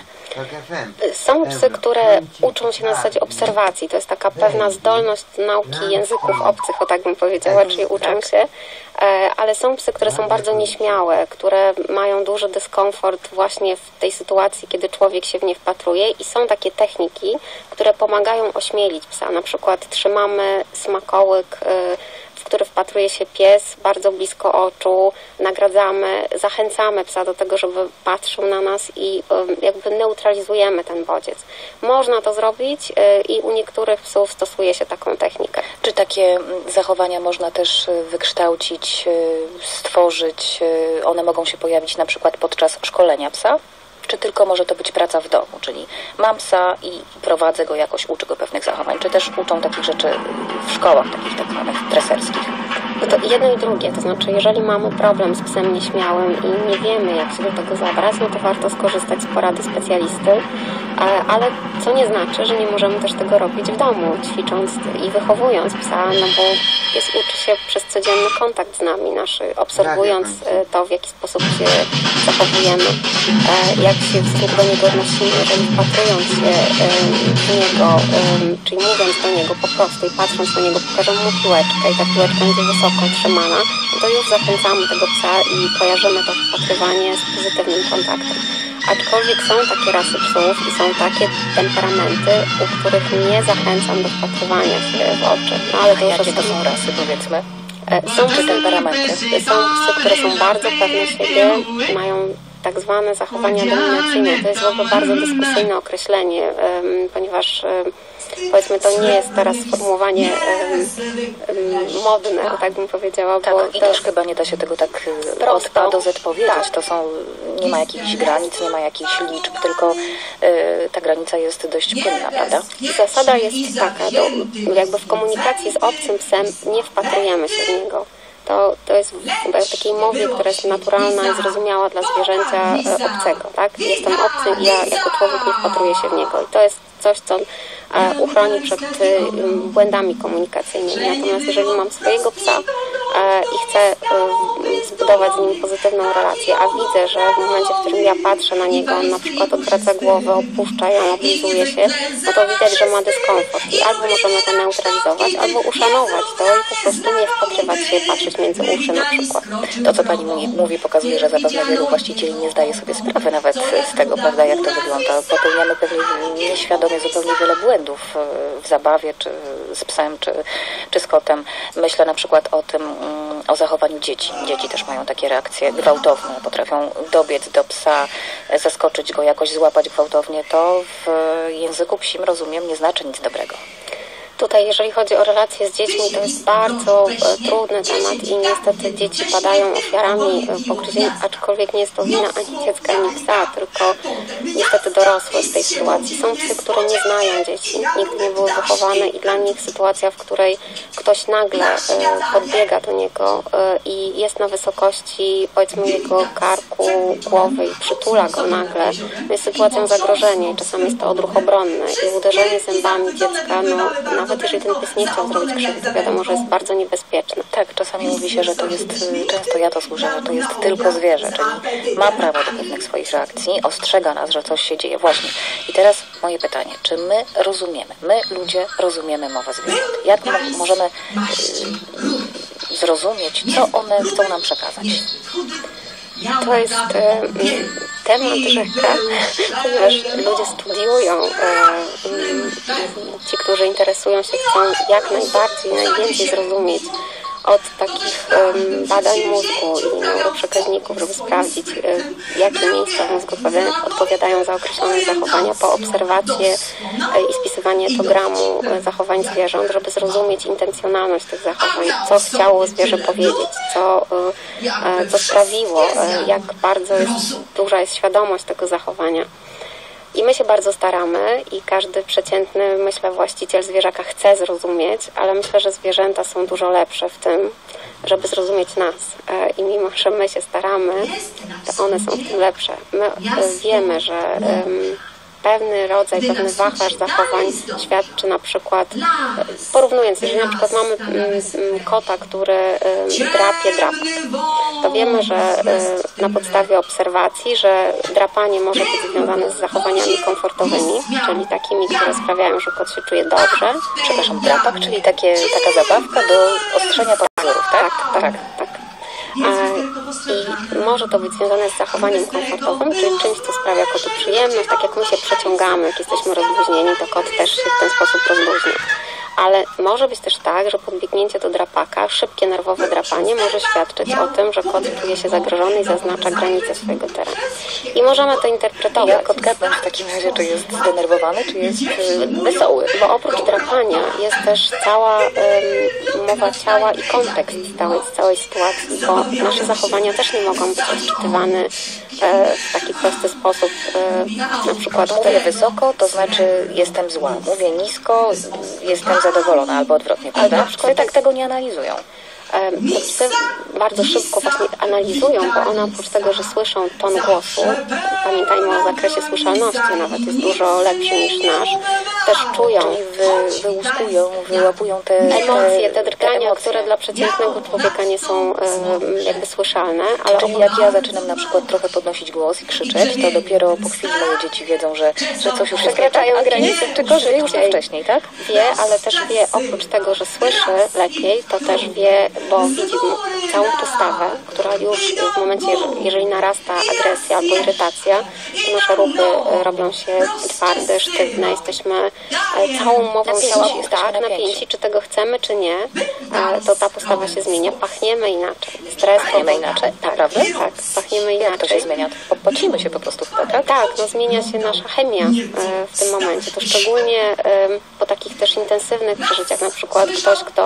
Speaker 6: Są psy, które uczą się na zasadzie obserwacji. To jest taka pewna zdolność nauki języków obcych, o tak bym powiedziała, czyli uczą się. Ale są psy, które są bardzo nieśmiałe, które mają duży dyskomfort właśnie w tej sytuacji, kiedy człowiek się w nie wpatruje i są takie techniki, które pomagają ośmielić psa. Na przykład trzymamy smakołyk, w który wpatruje się pies bardzo blisko oczu, nagradzamy, zachęcamy psa do tego, żeby patrzył na nas i jakby neutralizujemy ten bodziec. Można to zrobić i u niektórych psów stosuje się taką technikę.
Speaker 4: Czy takie zachowania można też wykształcić, stworzyć? One mogą się pojawić na przykład podczas szkolenia psa? Czy tylko może to być praca w domu? Czyli mam psa i prowadzę go jakoś, uczę go pewnych zachowań. Czy też uczą takich rzeczy w szkołach, takich tak zwanych treserskich?
Speaker 6: No to jedno i drugie. To znaczy, jeżeli mamy problem z psem nieśmiałym i nie wiemy, jak się do tego zabrać, no to warto skorzystać z porady specjalisty. Ale co nie znaczy, że nie możemy też tego robić w domu, ćwicząc i wychowując psa, no bo pies uczy się przez codzienny kontakt z nami, nasz, obserwując to, w jaki sposób się zachowujemy, jak się w stosunku do niego odnosimy, jeżeli wpatrując się w niego, czyli mówiąc do niego po prostu i patrząc na niego, pokażemy mu piłeczkę i ta piłeczka będzie wysoko trzymana, to już zachęcamy tego psa i kojarzymy to wpatrywanie z pozytywnym kontaktem. Aczkolwiek są takie rasy psów i są takie temperamenty, u których nie zachęcam do wpatrywania się w oczy. No, ale to
Speaker 4: jakie to są rasy, powiedzmy?
Speaker 6: Są te temperamenty. Są psy, które są bardzo pewne siebie, mają tak zwane zachowania dominacyjne. To jest w ogóle bardzo dyskusyjne określenie, ponieważ powiedzmy to nie jest teraz sformułowanie modne, tak bym powiedziała.
Speaker 11: Tak,
Speaker 6: bo
Speaker 11: i
Speaker 6: to
Speaker 11: też chyba nie da się tego tak od A do Z powiedzieć. Tak. To są, nie ma jakichś granic, nie ma jakichś liczb, tylko y, ta granica jest dość płynna, prawda?
Speaker 6: Zasada jest taka, to jakby w komunikacji z obcym psem nie wpatrujemy się w niego. To, to jest w takiej mowie, która jest naturalna i zrozumiała dla zwierzęcia obcego, tak? Jestem obcy i ja jako człowiek nie wpatruję się w niego. I to jest coś, co uchroni przed błędami komunikacyjnymi. Natomiast jeżeli mam swojego psa i chcę zbudować z nim pozytywną relację, a widzę, że w momencie, w którym ja patrzę na niego, on na przykład odwraca głowę, opuszcza ją, oblizuje się, no to widać, że ma dyskomfort. I albo możemy to neutralizować, albo uszanować to i po prostu nie wpatrywać się, patrzeć między uszy na przykład.
Speaker 11: To, co Pani mówi, pokazuje, że zapewne wielu właścicieli nie zdaje sobie sprawy nawet z tego, prawda, jak to wygląda. Popełniamy pewnie nieświadomie zupełnie wiele błędów w zabawie, czy z psem, czy, czy z kotem. Myślę na przykład o tym, o zachowaniu dzieci. Dzieci też mają takie reakcje gwałtowne, potrafią dobiec do psa, zaskoczyć go, jakoś złapać gwałtownie. To w języku psim, rozumiem, nie znaczy nic dobrego.
Speaker 6: Tutaj, jeżeli chodzi o relacje z dziećmi, to jest bardzo e, trudny temat i niestety dzieci padają ofiarami pogryzień, aczkolwiek nie jest to wina ani dziecka, ani psa, tylko niestety dorosłe z tej sytuacji. Są psy, które nie znają dzieci, nigdy nie były wychowane i dla nich sytuacja, w której ktoś nagle e, podbiega do niego e, i jest na wysokości, powiedzmy, jego karku, głowy i przytula go nagle, jest sytuacją zagrożenia i czasami jest to odruch obronny i uderzenie zębami dziecka, no nawet jeżeli ten pies nie chciał zrobić krzywdy, to wiadomo, że jest bardzo niebezpieczne.
Speaker 11: Tak, czasami mówi się, że to jest, często ja to słyszę, że to jest tylko zwierzę, czyli ma prawo do pewnych swoich reakcji, ostrzega nas, że coś się dzieje. Właśnie. I teraz moje pytanie, czy my rozumiemy, my ludzie rozumiemy mowę zwierząt? Jak mo możemy y, zrozumieć, co one chcą nam przekazać?
Speaker 6: To jest e, temat rzeka, ponieważ ludzie studiują, e, ci, którzy interesują się, chcą jak najbardziej, najwięcej zrozumieć od takich um, badań mózgu i neuroprzekaźników, żeby sprawdzić, e, jakie miejsca w mózgu odpowiadają za określone zachowania, po obserwację e, i spisywanie etogramu e, zachowań zwierząt, żeby zrozumieć intencjonalność tych zachowań, co chciało zwierzę powiedzieć, co, e, co sprawiło, e, jak bardzo jest, duża jest świadomość tego zachowania. I my się bardzo staramy i każdy przeciętny, myślę, właściciel zwierzaka chce zrozumieć, ale myślę, że zwierzęta są dużo lepsze w tym, żeby zrozumieć nas. I mimo, że my się staramy, to one są w tym lepsze. My wiemy, że um, pewny rodzaj, pewny wachlarz zachowań świadczy na przykład, porównując, jeżeli na przykład mamy kota, który drapie drapie, to wiemy, że na podstawie obserwacji, że drapanie może być związane z zachowaniami komfortowymi, czyli takimi, które sprawiają, że kot się czuje dobrze.
Speaker 11: Przepraszam, drapak, czyli takie, taka zabawka do ostrzenia pazurów, tak?
Speaker 6: Tak, tak, tak. I może to być związane z zachowaniem komfortowym, czyli czymś, co sprawia kotu przyjemność. Tak jak my się przeciągamy, jak jesteśmy rozluźnieni, to kot też się w ten sposób rozluźnia. Ale może być też tak, że podbiegnięcie do drapaka, szybkie nerwowe drapanie może świadczyć o tym, że kot czuje się zagrożony i zaznacza granice swojego terenu. I możemy to interpretować.
Speaker 11: Jak odgadnąć w takim razie, czy jest zdenerwowany, czy jest wesoły?
Speaker 6: Bo oprócz drapania jest też cała um, mowa ciała i kontekst całej, całej sytuacji, bo nasze zachowania też nie mogą być odczytywane e, w taki prosty sposób. E, na przykład
Speaker 11: mówię wysoko, to znaczy jestem zła. Mówię nisko, jestem zadowolona, albo odwrotnie, prawda? Psy tak tego nie analizują.
Speaker 6: Psy bardzo szybko właśnie analizują, bo one oprócz tego, że słyszą ton głosu, pamiętajmy o zakresie słyszalności, nawet jest dużo lepszy niż nasz, też czują,
Speaker 11: wy, wyłuskują, wyłapują te
Speaker 6: emocje, te drgania, te które dla przeciętnego człowieka nie są jakby słyszalne. Ale
Speaker 11: czyli jak ja zaczynam na przykład trochę podnosić głos i krzyczeć, to dopiero po chwili moje dzieci wiedzą, że, że coś już
Speaker 6: przekraczają granice,
Speaker 11: tylko że już to wcześniej, tak?
Speaker 6: Wie, ale też wie, oprócz tego, że słyszy lepiej, to też wie, bo widzi całą postawę, która już w momencie, jeżeli narasta agresja albo irytacja, to nasze ruchy robią się twarde, sztywne, jesteśmy całą mową ciała, tak, napięci, czy tego chcemy, czy nie, to ta postawa się zmienia, pachniemy inaczej. Stres
Speaker 14: pachniemy inaczej?
Speaker 6: Tak,
Speaker 14: prawda?
Speaker 6: Tak, pachniemy inaczej.
Speaker 14: Jak to się zmienia? Pocimy się po prostu chyba, tak?
Speaker 6: Tak, no zmienia się nasza chemia w tym momencie. To szczególnie po takich też intensywnych przeżyciach, na przykład ktoś, kto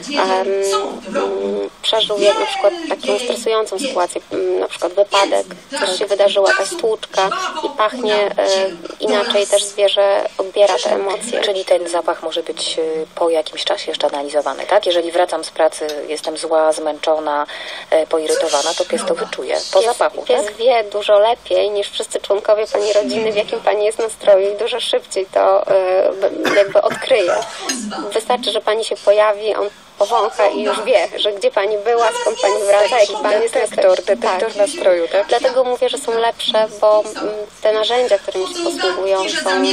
Speaker 6: um, przeżył jak na przykład taką stresującą sytuację, na przykład wypadek, coś się wydarzyło, jakaś stłuczka i pachnie e, inaczej, też zwierzę odbiera te emocje.
Speaker 14: Czyli ten zapach może być po jakimś czasie jeszcze analizowany, tak? Jeżeli wracam z pracy, jestem zła, zmęczona, e, poirytowana, to pies to wyczuje po
Speaker 6: pies,
Speaker 14: zapachu,
Speaker 6: Pies
Speaker 14: tak?
Speaker 6: wie dużo lepiej niż wszyscy członkowie pani rodziny, w jakim pani jest nastroju i dużo szybciej to e, jakby odkryje. Wystarczy, że pani się pojawi, on powącha i już wie, że gdzie pani była, skąd pani wraca, jaki pan jest
Speaker 14: detektor, detektor tak. nastroju, tak?
Speaker 6: Dlatego mówię, że są lepsze, bo te narzędzia, którymi się posługują, są um,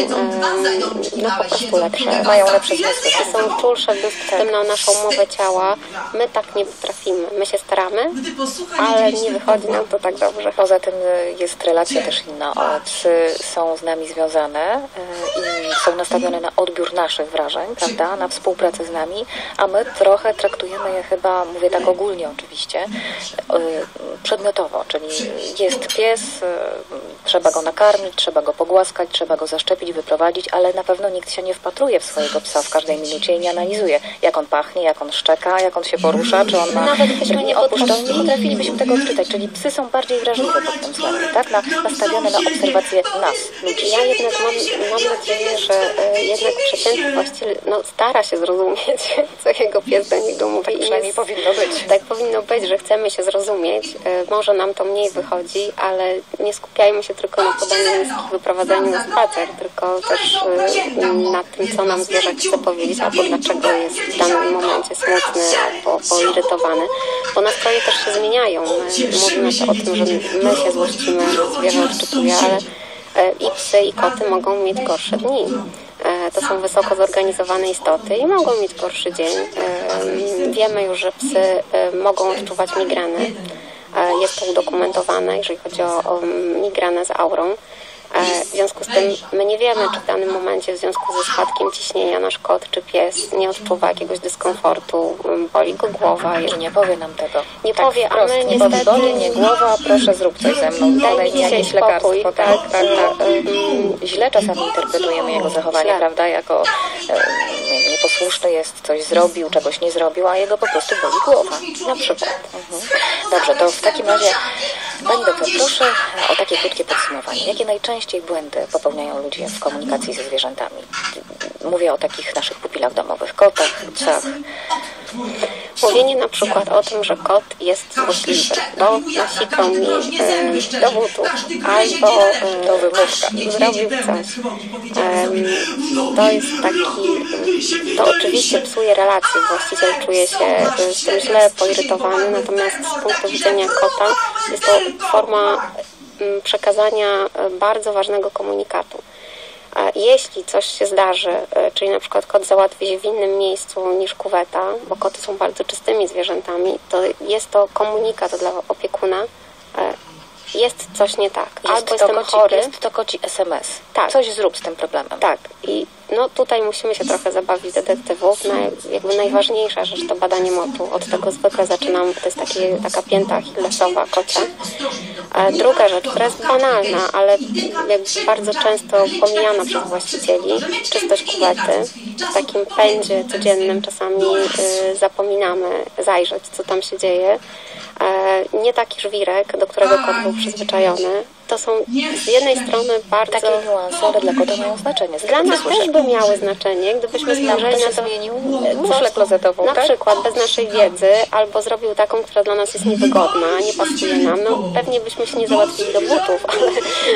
Speaker 6: no po prostu lepsze.
Speaker 14: Mają lepsze zmysły.
Speaker 6: Są czulsze w tym na naszą mowę ciała. My tak nie potrafimy. My się staramy, ale nie wychodzi nam to tak dobrze.
Speaker 14: Poza tym jest relacja też inna. Psy są z nami związane i są nastawione na odbiór naszych wrażeń, prawda? Na współpracę z nami, a my trochę Trochę traktujemy je chyba, mówię tak ogólnie oczywiście, przedmiotowo, czyli jest pies, trzeba go nakarmić, trzeba go pogłaskać, trzeba go zaszczepić, wyprowadzić, ale na pewno nikt się nie wpatruje w swojego psa w każdej minucie i nie analizuje, jak on pachnie, jak on szczeka, jak on się porusza, czy on ma
Speaker 6: nawet byśmy nie
Speaker 14: opuszczone, nie potrafilibyśmy tego odczytać, czyli psy są bardziej wrażliwe pod tym względem, tak? Na, nastawione na obserwację nas, ludzi.
Speaker 6: Ja jednak mam, mam nadzieję, że jednak przeciętny właściciel no, stara się zrozumieć, co jego pies do niego mówi.
Speaker 14: Tak przynajmniej powinno być.
Speaker 6: Tak powinno być, że chcemy się zrozumieć. Może nam to mniej wychodzi, ale nie skupiajmy się tylko na podaniu miski, wyprowadzaniu na spacer, tylko też na tym, co nam zwierzę chce powiedzieć, albo dlaczego jest w danym momencie smutny, albo poirytowany. Bo nastroje też się zmieniają. My mówimy o tym, że my się złościmy, że zwierzę odczytuje, ale i psy, i koty mogą mieć gorsze dni. To są wysoko zorganizowane istoty i mogą mieć gorszy dzień. Wiemy już, że psy mogą odczuwać migreny. Jest to udokumentowane, jeżeli chodzi o, o migrenę z aurą. W związku z tym my nie wiemy, czy w danym momencie w związku ze spadkiem ciśnienia nasz kot czy pies nie odczuwa jakiegoś dyskomfortu, boli go głowa.
Speaker 14: I nie powie nam tego.
Speaker 6: Nie
Speaker 14: tak
Speaker 6: powie,
Speaker 14: wprost,
Speaker 6: a my
Speaker 14: nie
Speaker 6: niestety...
Speaker 14: powie, boli mnie głowa, proszę zrób coś ze mną.
Speaker 6: Daj mi dzisiaj spokój.
Speaker 14: Tak, tak, tak, tak. Źle czasami interpretujemy jego zachowanie, Źle. prawda? Jako e, nieposłuszny jest, coś zrobił, czegoś nie zrobił, a jego po prostu boli głowa.
Speaker 6: Na przykład.
Speaker 14: Mhm. Dobrze, to w takim razie pani doktor, proszę o takie krótkie podsumowanie. Jakie najczęściej błędy popełniają ludzie w komunikacji ze zwierzętami? Mówię o takich naszych pupilach domowych, kotach, psach.
Speaker 6: Mówienie na przykład o tym, że kot jest złośliwy, bo nasikał mi e, do butów, albo e,
Speaker 14: do wymówka,
Speaker 6: zrobił coś. E, to jest taki, to oczywiście psuje relacje. Właściciel czuje się z tym źle poirytowany, natomiast z punktu widzenia kota jest to forma przekazania bardzo ważnego komunikatu. Jeśli coś się zdarzy, czyli na przykład kot załatwi się w innym miejscu niż kuweta, bo koty są bardzo czystymi zwierzętami, to jest to komunikat dla opiekuna, jest coś nie tak.
Speaker 14: Jest
Speaker 6: Albo
Speaker 14: to
Speaker 6: jestem
Speaker 14: koci,
Speaker 6: chory.
Speaker 14: Jest to koci S M S.
Speaker 6: Tak.
Speaker 14: Coś zrób z tym problemem.
Speaker 6: Tak. I no tutaj musimy się trochę zabawić detektywów. Naj, jakby najważniejsza rzecz to badanie motu. Od tego zwykle zaczynamy, to jest takie, taka pięta achillesowa kocia. A druga rzecz, która jest banalna, ale jakby bardzo często pomijana przez właścicieli, czystość kuwety. W takim pędzie codziennym czasami y, zapominamy zajrzeć, co tam się dzieje. E, nie taki żwirek, do którego kot był przyzwyczajony. To są z jednej strony bardzo...
Speaker 14: Takie niuanse, ale dla kota mają znaczenie.
Speaker 6: Dla nas też by miały znaczenie, gdybyśmy spojrzeli na to...
Speaker 14: zmienił muszlę klozetową,
Speaker 6: Na
Speaker 14: tak?
Speaker 6: przykład bez naszej wiedzy, albo zrobił taką, która dla nas jest niewygodna, nie pasuje nam. No pewnie byśmy się nie załatwili do butów, ale,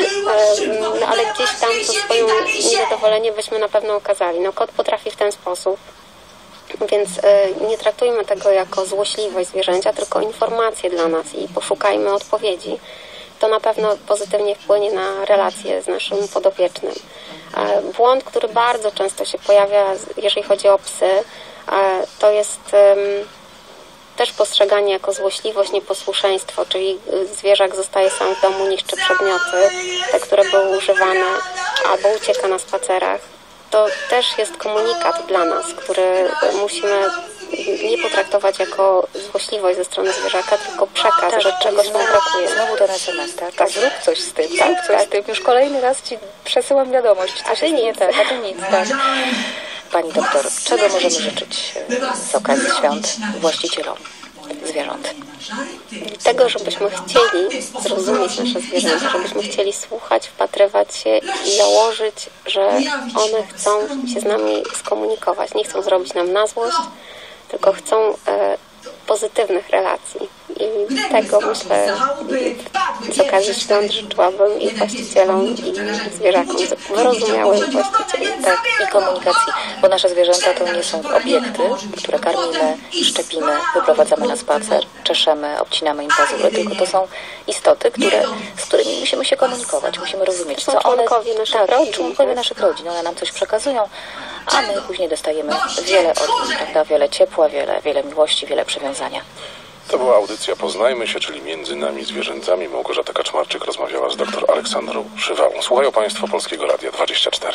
Speaker 6: ale, ale gdzieś tam to swoje niezadowolenie byśmy na pewno okazali. No kot potrafi w ten sposób. Więc y, nie traktujmy tego jako złośliwość zwierzęcia, tylko informację dla nas i poszukajmy odpowiedzi. To na pewno pozytywnie wpłynie na relacje z naszym podopiecznym. E, błąd, który bardzo często się pojawia, jeżeli chodzi o psy, e, to jest też postrzeganie jako złośliwość, nieposłuszeństwo, czyli zwierzak zostaje sam w domu, niszczy przedmioty, te, które były używane, albo ucieka na spacerach. To też jest komunikat dla nas, który musimy nie potraktować jako złośliwość ze strony zwierzaka, tylko przekaz, tak, że czegoś nam brakuje.
Speaker 14: Znowu ten S M S, tak? tak? Zrób coś z tym, tak, zrób coś tak. z tym. Już kolejny raz Ci przesyłam wiadomość.
Speaker 6: A ty nic, tak.
Speaker 14: A ty nic, tak. Pani doktor, czego możemy życzyć z okazji świąt właścicielom zwierząt?
Speaker 6: Tego, żebyśmy chcieli zrozumieć nasze zwierzęta, żebyśmy chcieli słuchać, wpatrywać się i założyć, że one chcą się z nami skomunikować. Nie chcą zrobić nam na złość, tylko chcą e, pozytywnych relacji. I tego, myślę, z okazji świąt życzyłabym i właścicielom, i zwierzakom wyrozumiałych właścicieli.
Speaker 14: Tak, i komunikacji, bo nasze zwierzęta to nie są obiekty, które karmimy, szczepimy, wyprowadzamy na spacer, czeszemy, obcinamy im pazury, tylko to są istoty, które, z którymi musimy się komunikować, musimy rozumieć,
Speaker 6: to są
Speaker 14: co one...
Speaker 6: członkowie naszych
Speaker 14: tak,
Speaker 6: rodzin.
Speaker 14: członkowie naszych rodzin, one nam coś przekazują, a my później dostajemy wiele od nich, prawda, wiele ciepła, wiele, wiele miłości, wiele przywiązania.
Speaker 5: To była audycja Poznajmy się, czyli Między nami zwierzętami. Małgorzata Kaczmarczyk rozmawiała z dr Aleksandrą Szywałą. Słuchają Państwo Polskiego Radia dwadzieścia cztery.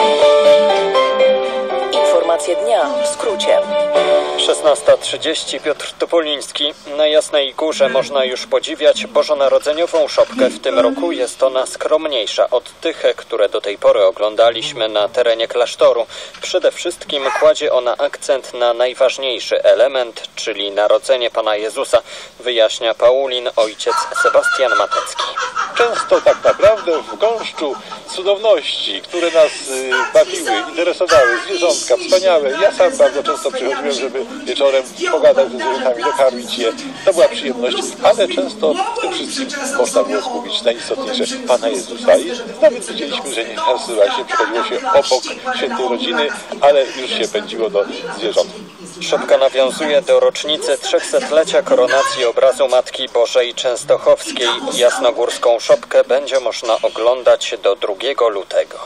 Speaker 11: Informacje dnia w skrócie.
Speaker 7: szesnasta trzydzieści. Piotr Topoliński. Na Jasnej Górze można już podziwiać bożonarodzeniową szopkę. W tym roku jest ona skromniejsza od tych, które do tej pory oglądaliśmy na terenie klasztoru. Przede wszystkim kładzie ona akcent na najważniejszy element, czyli narodzenie Pana Jezusa, wyjaśnia Paulin, ojciec Sebastian Matecki.
Speaker 20: Często tak naprawdę w gąszczu cudowności, które nas y, bawiły, interesowały, zwierzątka wspaniałe. Ja sam bardzo często przychodziłem, żeby wieczorem pogadać ze zwierzętami, dokarmić je. To była przyjemność, ale często w tym wszystkim można było skupić najistotniejsze Pana Jezusa. I nawet widzieliśmy, że nie raz właśnie przechodziło się obok świętej rodziny, ale już się pędziło do zwierząt.
Speaker 7: Szopka nawiązuje do rocznicy trzysetlecia koronacji obrazu Matki Bożej Częstochowskiej. Jasnogórską szopkę będzie można oglądać do drugiego lutego.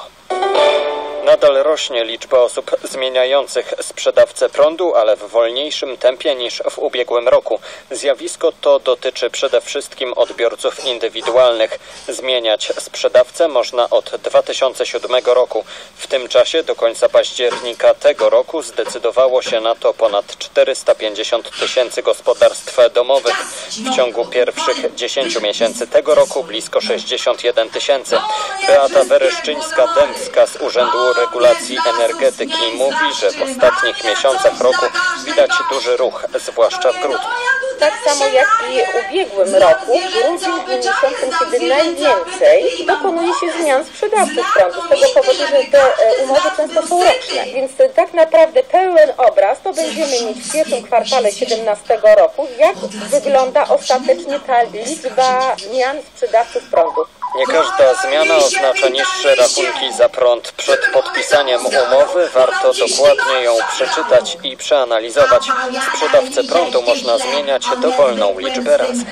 Speaker 7: Nadal rośnie liczba osób zmieniających sprzedawcę prądu, ale w wolniejszym tempie niż w ubiegłym roku. Zjawisko to dotyczy przede wszystkim odbiorców indywidualnych. Zmieniać sprzedawcę można od dwa tysiące siódmego roku. W tym czasie do końca października tego roku zdecydowało się na to ponad czterysta pięćdziesiąt tysięcy gospodarstw domowych. W ciągu pierwszych dziesięciu miesięcy tego roku blisko sześćdziesiąt jeden tysięcy. Beata Wereszczyńska-Dębska z Urzędu Regulacji Energetyki mówi, że w ostatnich miesiącach roku widać duży ruch, zwłaszcza w grudniu.
Speaker 21: Tak samo jak i w ubiegłym roku, grudzień był miesiącem, kiedy najwięcej dokonuje się zmian sprzedawców prądu, z tego powodu, że te umowy często są roczne. Więc tak naprawdę pełen obraz to będziemy mieć w pierwszym kwartale siedemnastego roku, jak wygląda ostatecznie ta liczba zmian sprzedawców prądu.
Speaker 7: Nie każda zmiana oznacza niższe rachunki za prąd. Przed podpisaniem umowy warto dokładnie ją przeczytać i przeanalizować. Sprzedawcę prądu można zmieniać dowolną liczbę razy.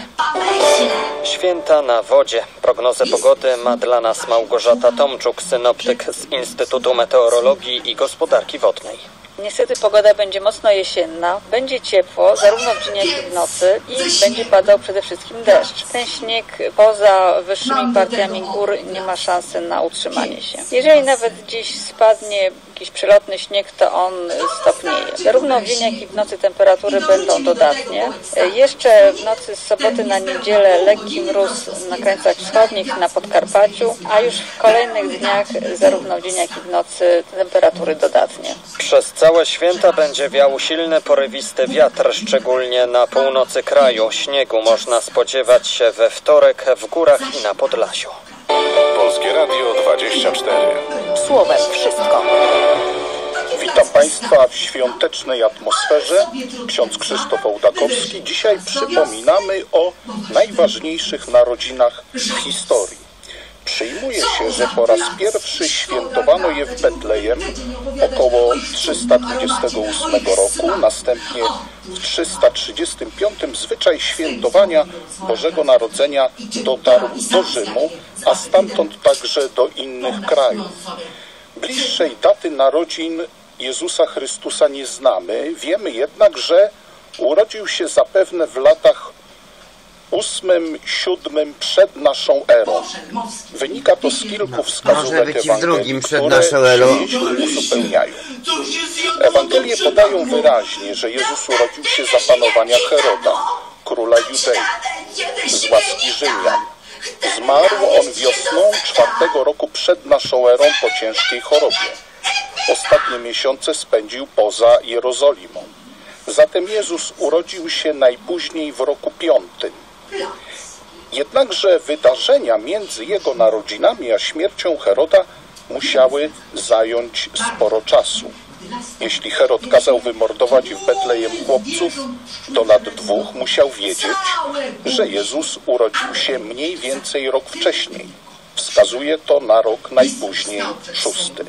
Speaker 7: Święta na wodzie. Prognozę pogody ma dla nas Małgorzata Tomczuk, synoptyk z Instytutu Meteorologii i Gospodarki Wodnej.
Speaker 22: Niestety pogoda będzie mocno jesienna, będzie ciepło, zarówno w dzień, jak i w nocy i będzie padał przede wszystkim deszcz. Ten śnieg poza wyższymi partiami gór nie ma szansy na utrzymanie się. Jeżeli nawet dziś spadnie jakiś przelotny śnieg, to on stopnieje. Zarówno w dzień, jak i w nocy temperatury będą dodatnie. Jeszcze w nocy z soboty na niedzielę lekki mróz na krańcach wschodnich, na Podkarpaciu, a już w kolejnych dniach zarówno w dzień, jak i w nocy temperatury dodatnie.
Speaker 7: Przez całe święta będzie wiał silny, porywisty wiatr, szczególnie na północy kraju. Śniegu można spodziewać się we wtorek w górach i na Podlasiu.
Speaker 5: Polskie Radio dwadzieścia cztery.
Speaker 11: Słowem wszystko.
Speaker 23: Witam Państwa w świątecznej atmosferze. Ksiądz Krzysztof Ołdakowski. Dzisiaj przypominamy o najważniejszych narodzinach w historii. Przyjmuje się, że po raz pierwszy świętowano je w Betlejem około trzysta dwudziestego ósmego roku. Następnie w trzysta trzydziestym piątym zwyczaj świętowania Bożego Narodzenia dotarł do Rzymu, a stamtąd także do innych krajów. Bliższej daty narodzin Jezusa Chrystusa nie znamy. Wiemy jednak, że urodził się zapewne w latach ósmym, siódmym przed naszą erą. Wynika to z kilku wskazówek Ewangelii, które się uzupełniają. Ewangelie podają wyraźnie, że Jezus urodził się za panowania Heroda, króla Judei, z łaski Rzymian. Zmarł on wiosną czwartego roku przed naszą erą po ciężkiej chorobie. Ostatnie miesiące spędził poza Jerozolimą. Zatem Jezus urodził się najpóźniej w roku piątym. Jednakże wydarzenia między jego narodzinami a śmiercią Heroda musiały zająć sporo czasu. Jeśli Herod kazał wymordować w Betlejem chłopców, do lat dwóch musiał wiedzieć, że Jezus urodził się mniej więcej rok wcześniej. Wskazuje to na rok najpóźniej szósty.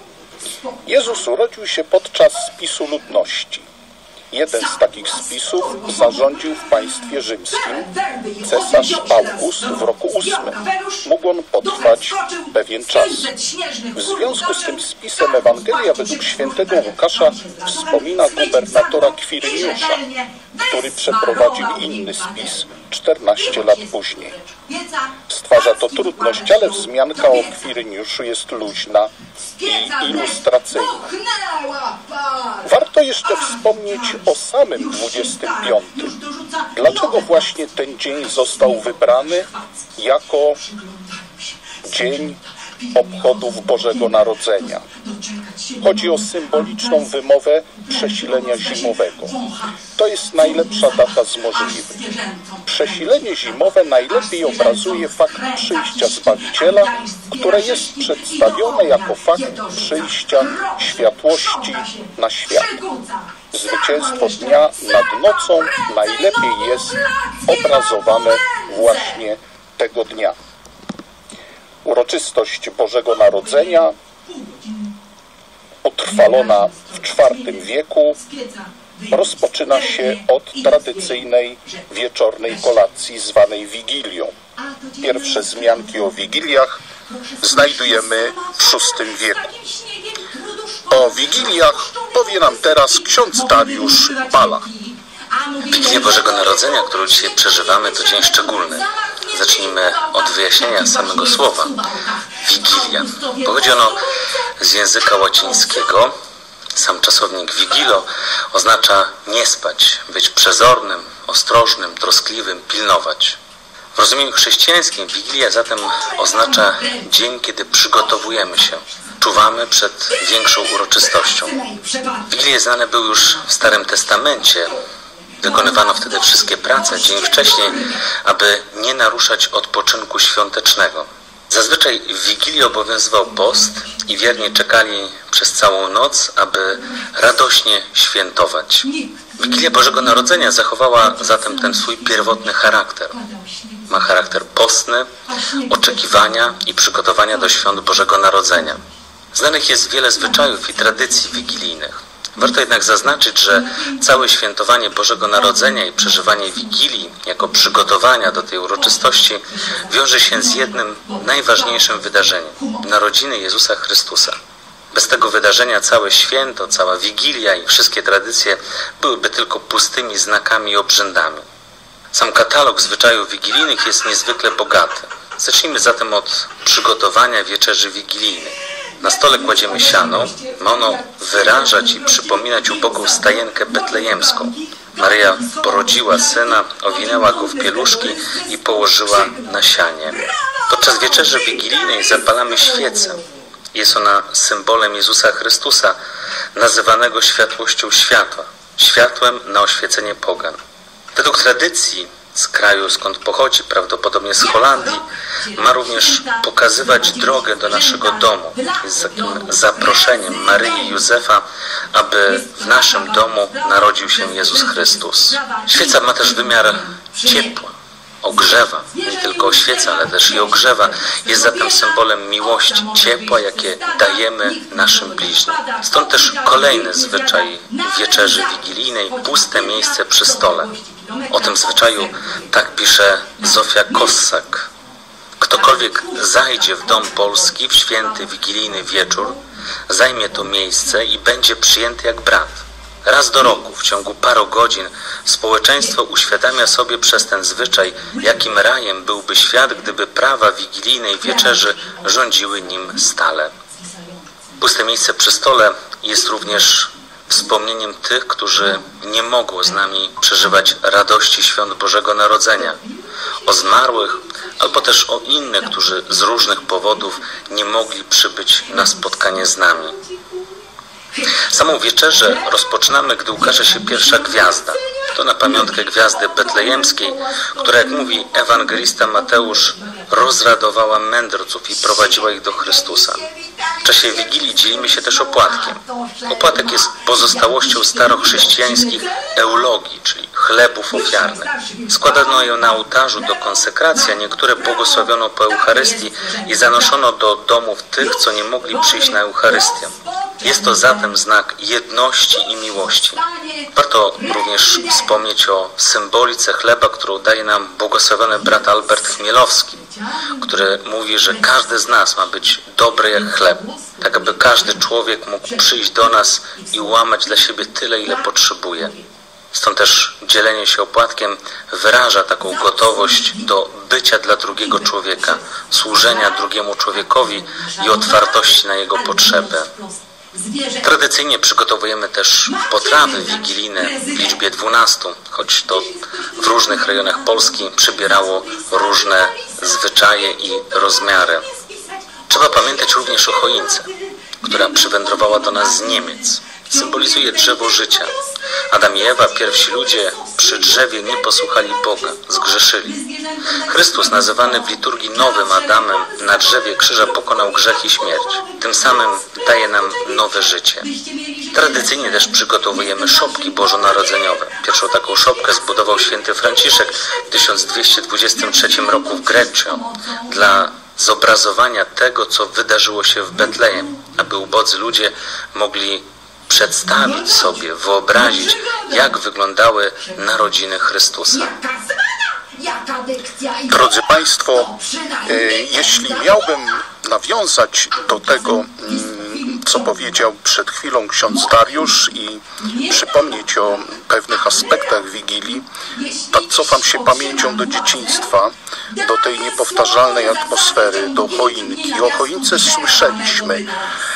Speaker 23: Jezus urodził się podczas spisu ludności. Jeden z takich spisów zarządził w państwie rzymskim cesarz August w roku ósmym. Mógł on potrwać pewien czas. W związku z tym spisem Ewangelia według świętego Łukasza wspomina gubernatora Kwiryniusza, który przeprowadził inny spis czternaście lat później. Stwarza to trudność, ale wzmianka o Kwiryniuszu jest luźna i ilustracyjna. Warto jeszcze wspomnieć o samym dwudziestym piątym. Dlaczego właśnie ten dzień został wybrany jako dzień obchodów Bożego Narodzenia? Chodzi o symboliczną wymowę przesilenia zimowego. To jest najlepsza data z możliwych. Przesilenie zimowe najlepiej obrazuje fakt przyjścia Zbawiciela, które jest przedstawione jako fakt przyjścia światłości na świat. Zwycięstwo dnia nad nocą najlepiej jest obrazowane właśnie tego dnia. Uroczystość Bożego Narodzenia, utrwalona w czwartym wieku, rozpoczyna się od tradycyjnej wieczornej kolacji zwanej Wigilią. Pierwsze wzmianki o Wigiliach znajdujemy w szóstym wieku. O Wigiliach powie nam teraz ksiądz Dariusz Bala.
Speaker 12: Wigilię Bożego Narodzenia, którą dzisiaj przeżywamy, to dzień szczególny. Zacznijmy od wyjaśnienia samego słowa. Wigilia. Pochodzi ono z języka łacińskiego. Sam czasownik vigilo oznacza nie spać, być przezornym, ostrożnym, troskliwym, pilnować. W rozumieniu chrześcijańskim Wigilia zatem oznacza dzień, kiedy przygotowujemy się, czuwamy przed większą uroczystością. Wigilie znane były już w Starym Testamencie. Wykonywano wtedy wszystkie prace dzień wcześniej, aby nie naruszać odpoczynku świątecznego. Zazwyczaj w Wigilii obowiązywał post i wierni czekali przez całą noc, aby radośnie świętować. Wigilia Bożego Narodzenia zachowała zatem ten swój pierwotny charakter. Ma charakter postny, oczekiwania i przygotowania do świąt Bożego Narodzenia. Znanych jest wiele zwyczajów i tradycji wigilijnych. Warto jednak zaznaczyć, że całe świętowanie Bożego Narodzenia i przeżywanie Wigilii jako przygotowania do tej uroczystości wiąże się z jednym najważniejszym wydarzeniem – narodziny Jezusa Chrystusa. Bez tego wydarzenia całe święto, cała Wigilia i wszystkie tradycje byłyby tylko pustymi znakami i obrzędami. Sam katalog zwyczajów wigilijnych jest niezwykle bogaty. Zacznijmy zatem od przygotowania wieczerzy wigilijnej. Na stole kładziemy siano, ma ono wyrażać i przypominać ubogą stajenkę betlejemską. Maryja porodziła syna, owinęła go w pieluszki i położyła na sianie. Podczas wieczerzy wigilijnej zapalamy świecę. Jest ona symbolem Jezusa Chrystusa, nazywanego światłością światła, światłem na oświecenie pogan. Według tradycji z kraju, skąd pochodzi, prawdopodobnie z Holandii, ma również pokazywać drogę do naszego domu. Jest takim zaproszeniem Maryi i Józefa, aby w naszym domu narodził się Jezus Chrystus. Świeca ma też wymiar ciepła, ogrzewa, nie tylko oświeca, ale też i ogrzewa. Jest zatem symbolem miłości, ciepła, jakie dajemy naszym bliźnim. Stąd też kolejny zwyczaj wieczerzy wigilijnej, puste miejsce przy stole. O tym zwyczaju tak pisze Zofia Kossak. Ktokolwiek zajdzie w dom polski w święty wigilijny wieczór, zajmie to miejsce i będzie przyjęty jak brat.
Speaker 2: Raz do roku, w ciągu paru godzin, społeczeństwo uświadamia sobie przez ten zwyczaj, jakim rajem byłby świat, gdyby prawa wigilijnej wieczerzy rządziły nim stale. Puste miejsce przy stole jest również wspomnieniem tych, którzy nie mogą z nami przeżywać radości świąt Bożego Narodzenia, o zmarłych, albo też o innych, którzy z różnych powodów nie mogli przybyć na spotkanie z nami. Samą wieczerzę rozpoczynamy, gdy ukaże się pierwsza gwiazda. To na pamiątkę gwiazdy betlejemskiej, która, jak mówi ewangelista Mateusz, rozradowała mędrców i prowadziła ich do Chrystusa. W czasie Wigilii dzielimy się też opłatkiem. Opłatek jest pozostałością starochrześcijańskich eulogii, czyli chlebów ofiarnych. Składano je na ołtarzu do konsekracji, a niektóre błogosławiono po Eucharystii i zanoszono do domów tych, co nie mogli przyjść na Eucharystię. Jest to zatem znak jedności i miłości. Warto również wspomnieć o symbolice chleba, którą daje nam błogosławiony brat Albert Chmielowski, który mówi, że każdy z nas ma być dobry jak chleb, tak aby każdy człowiek mógł przyjść do nas i łamać dla siebie tyle, ile potrzebuje. Stąd też dzielenie się opłatkiem wyraża taką gotowość do bycia dla drugiego człowieka, służenia drugiemu człowiekowi i otwartości na jego potrzeby. Tradycyjnie przygotowujemy też potrawy wigilijne w liczbie dwunastu, choć to w różnych rejonach Polski przybierało różne zwyczaje i rozmiary. Trzeba pamiętać również o choince, która przywędrowała do nas z Niemiec. Symbolizuje drzewo życia. Adam i Ewa, pierwsi ludzie, przy drzewie nie posłuchali Boga, zgrzeszyli. Chrystus, nazywany w liturgii nowym Adamem, na drzewie krzyża pokonał grzech i śmierć. Tym samym daje nam nowe życie. Tradycyjnie też przygotowujemy szopki bożonarodzeniowe. Pierwszą taką szopkę zbudował święty Franciszek w tysiąc dwieście dwudziestym trzecim roku w Greccio dla zobrazowania tego, co wydarzyło się w Betlejem, aby ubodzy ludzie mogli przedstawić sobie, wyobrazić, jak wyglądały narodziny Chrystusa.
Speaker 23: Drodzy Państwo, jeśli miałbym nawiązać do tego, co powiedział przed chwilą ksiądz Dariusz i przypomnieć o pewnych aspektach Wigilii, tak cofam się pamięcią do dzieciństwa, do tej niepowtarzalnej atmosfery, do choinki. O choince słyszeliśmy.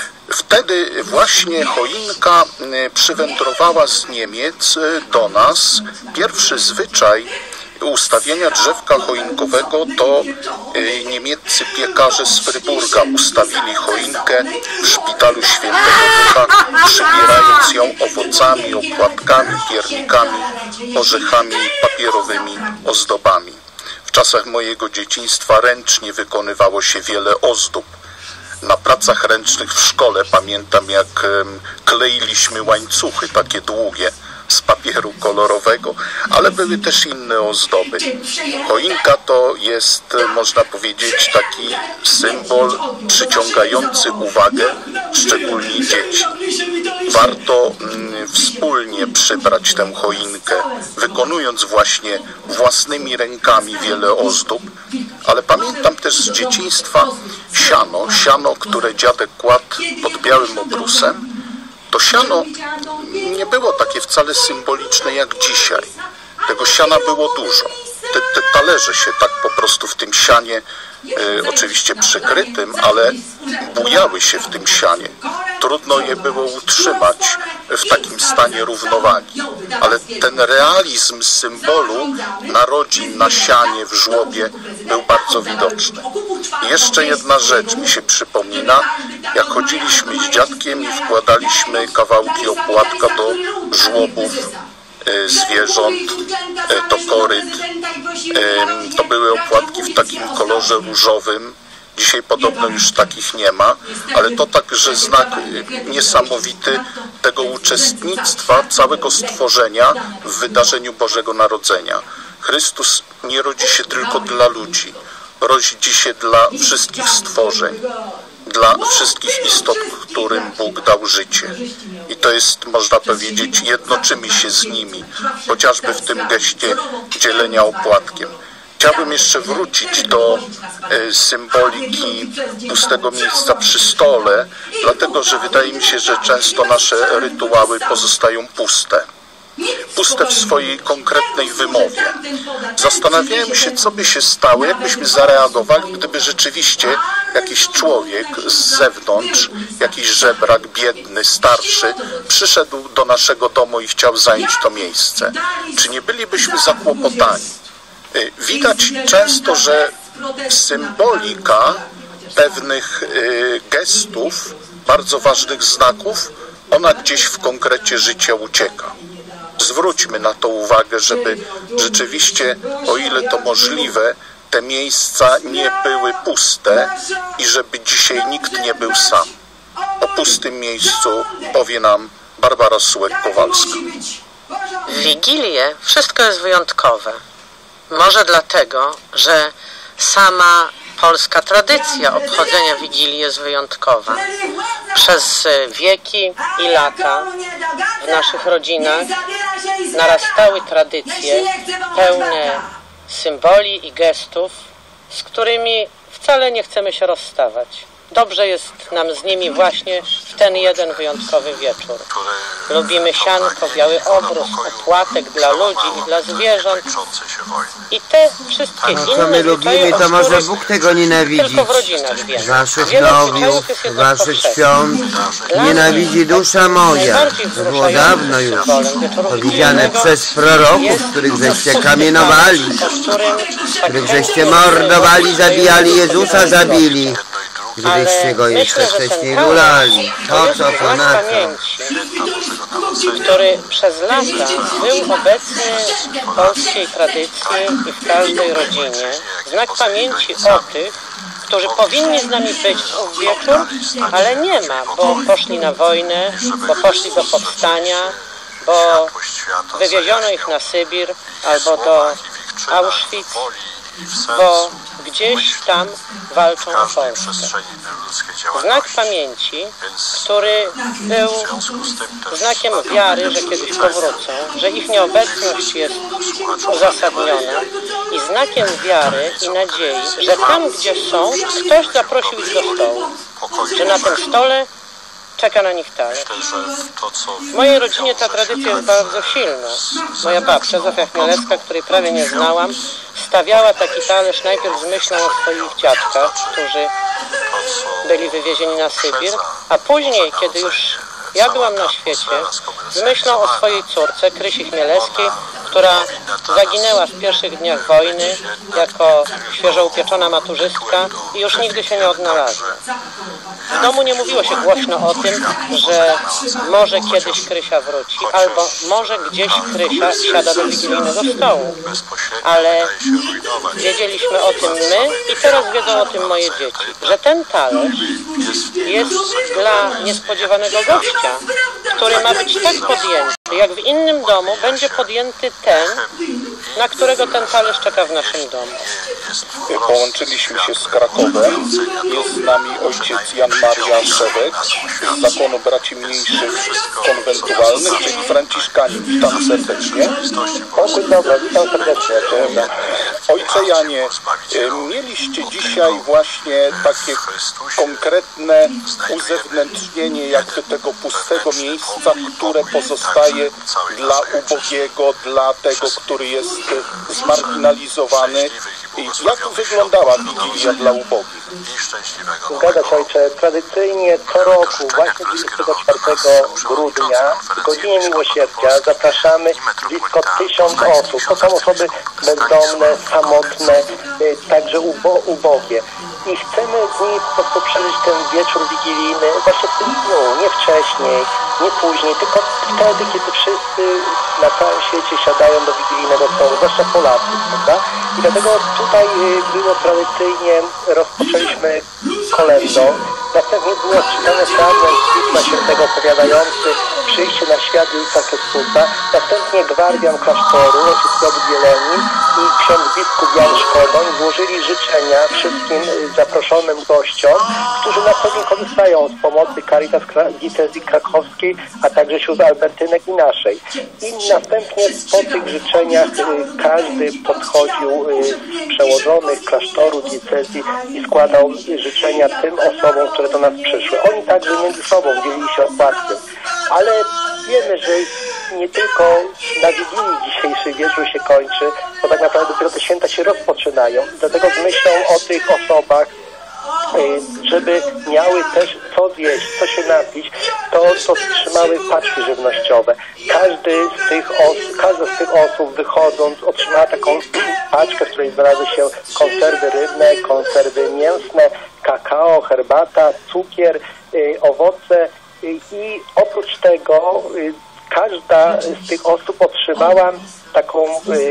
Speaker 23: Wtedy właśnie choinka przywędrowała z Niemiec do nas. Pierwszy zwyczaj ustawienia drzewka choinkowego to niemieccy piekarze z Fryburga ustawili choinkę w szpitalu Świętego Ducha, przybierając ją owocami, opłatkami, piernikami, orzechami i papierowymi ozdobami. W czasach mojego dzieciństwa ręcznie wykonywało się wiele ozdób. Na pracach ręcznych w szkole pamiętam, jak kleiliśmy łańcuchy takie długie z papieru kolorowego, ale były też inne ozdoby. Choinka to jest, można powiedzieć, taki symbol przyciągający uwagę, szczególnie dzieci. Warto mm, wspólnie przybrać tę choinkę, wykonując właśnie własnymi rękami wiele ozdób, ale pamiętam też z dzieciństwa siano, siano, które dziadek kładł pod białym obrusem. To siano nie było takie wcale symboliczne jak dzisiaj. Tego siana było dużo. Te, te talerze się tak po prostu w tym sianie, e, oczywiście przykrytym, ale bujały się w tym sianie. Trudno je było utrzymać w takim stanie równowagi. Ale ten realizm symbolu narodzin na sianie, w żłobie był bardzo widoczny. I jeszcze jedna rzecz mi się przypomina. Jak chodziliśmy z dziadkiem i wkładaliśmy kawałki opłatka do żłobów zwierząt, do koryt. To były opłatki w takim kolorze różowym. Dzisiaj podobno już takich nie ma, ale to także znak niesamowity tego uczestnictwa całego stworzenia w wydarzeniu Bożego Narodzenia. Chrystus nie rodzi się tylko dla ludzi, rodzi się dla wszystkich stworzeń, dla wszystkich istot, którym Bóg dał życie. I to jest, można powiedzieć, jednoczymy się z nimi, chociażby w tym geście dzielenia opłatkiem. Chciałbym jeszcze wrócić do e, symboliki pustego miejsca przy stole, dlatego że wydaje mi się, że często nasze rytuały pozostają puste. Puste w swojej konkretnej wymowie. Zastanawiałem się, co by się stało, jakbyśmy zareagowali, gdyby rzeczywiście jakiś człowiek z zewnątrz, jakiś żebrak, biedny, starszy, przyszedł do naszego domu i chciał zająć to miejsce. Czy nie bylibyśmy zakłopotani? Widać często, że symbolika pewnych gestów, bardzo ważnych znaków, ona gdzieś w konkrecie życia ucieka. Zwróćmy na to uwagę, żeby rzeczywiście, o ile to możliwe, te miejsca nie były puste i żeby dzisiaj nikt nie był sam. O pustym miejscu powie nam Barbara Sułek-Kowalska.
Speaker 8: W Wigilię wszystko jest wyjątkowe. Może dlatego, że sama polska tradycja obchodzenia Wigilii jest wyjątkowa. Przez wieki i lata w naszych rodzinach narastały tradycje pełne symboli i gestów, z którymi wcale nie chcemy się rozstawać. Dobrze jest nam z nimi właśnie w ten jeden wyjątkowy wieczór. Lubimy sianko, biały obrus, opłatek dla ludzi i dla zwierząt. I te wszystkie
Speaker 3: no,
Speaker 8: inne
Speaker 3: co my lubimy, to może Bóg tego nienawidzić.
Speaker 8: Tylko w rodzinach wiemy.
Speaker 3: Waszych nowiów, waszych świąt nienawidzi dusza moja. To było dawno już powiedziane przez proroków, których żeście kamienowali, których żeście mordowali, zabijali, Jezusa zabili. Gdybyście go jeszcze wcześniej lulali. To, co to na to.
Speaker 8: Który przez lata był obecny w polskiej tradycji i w każdej rodzinie. Znak pamięci o tych, którzy powinni z nami być w wieczór, ale nie ma, bo poszli na wojnę, bo poszli do powstania, bo wywieziono ich na Sybir albo do Auschwitz, bo gdzieś tam walczą o Polskę. Znak pamięci, który był znakiem wiary, że kiedyś powrócą, że ich nieobecność jest uzasadniona i znakiem wiary i nadziei, że tam, gdzie są, ktoś zaprosił ich do stołu, że na tym stole czeka na nich talerz. W mojej rodzinie ta tradycja jest bardzo silna. Moja babcia, Zofia Chmielewska, której prawie nie znałam, stawiała taki talerz najpierw z myślą o swoich dziadkach, którzy byli wywiezieni na Sybir, a później, kiedy już ja byłam na świecie, z myślą o swojej córce, Krysi Chmielewskiej, która zaginęła w pierwszych dniach wojny jako świeżo upieczona maturzystka i już nigdy się nie odnalazła. W domu nie mówiło się głośno o tym, że może kiedyś Krysia wróci, albo może gdzieś Krysia siada do wigilijnego stołu. Ale wiedzieliśmy o tym my i teraz wiedzą o tym moje dzieci, że ten talerz jest dla niespodziewanego gościa, który ma być tak podjęty, jak w innym domu będzie podjęty ten, na którego ten talerz czeka w naszym domu.
Speaker 23: Połączyliśmy się z Krakowem. Jest z nami ojciec Jan Maria Szewek z Zakonu Braci Mniejszych Konwentualnych, czyli Franciszkanin. Witam serdecznie. O, dzień dobry, witam serdecznie. Ojcze Janie, mieliście dzisiaj właśnie takie konkretne uzewnętrznienie jakby tego pustego miejsca, które pozostaje dla ubogiego, dla tego, który jest zmarginalizowany. I jak wyglądała Wigilia dla ubogich?
Speaker 17: Zgadza się, ojcze. Tradycyjnie co roku, właśnie dwudziestego czwartego grudnia, w godzinie miłosierdzia zapraszamy blisko tysiąc osób. To są osoby bezdomne, samotne, także ubo ubogie. I chcemy z nimi po prostu przeżyć ten wieczór wigilijny właśnie w tym dniu, nie wcześniej, nie później, tylko wtedy, kiedy wszyscy na całym świecie siadają do wigilijnego stołu, zwłaszcza Polacy, prawda? I dlatego tutaj było tradycyjnie, rozpoczęliśmy kolędą, następnie było czytany fragment z Pisma Świętego opowiadający przyjście na świat Jezusa Chrystusa, następnie gwardian klasztoru, ojciec Piotr Bielenin i ksiądz biskup Jan Szkodoń złożyli życzenia wszystkim zaproszonym gościom, którzy na co dzień korzystają z pomocy Caritas Diecezji Krakowskiej, a także sióstr Albertynek i naszej. I następnie po tych życzeniach każdy podchodził z przełożonych klasztoru diecezji i składał życzenia tym osobom, które do nas przyszły. Oni także między sobą dzielili się opłatkiem. Ale wiemy, że nie tylko na Wigilii dzisiejszy wieczór się kończy, bo tak naprawdę dopiero te święta się rozpoczynają. Dlatego z myślą o tych osobach, żeby miały też co zjeść, co się napić, to, to trzymały paczki żywnościowe. Każdy z tych osób, każda z tych osób wychodząc otrzymała taką paczkę, w której znalazły się konserwy rybne, konserwy mięsne, kakao, herbata, cukier, owoce i oprócz tego każda z tych osób otrzymała taką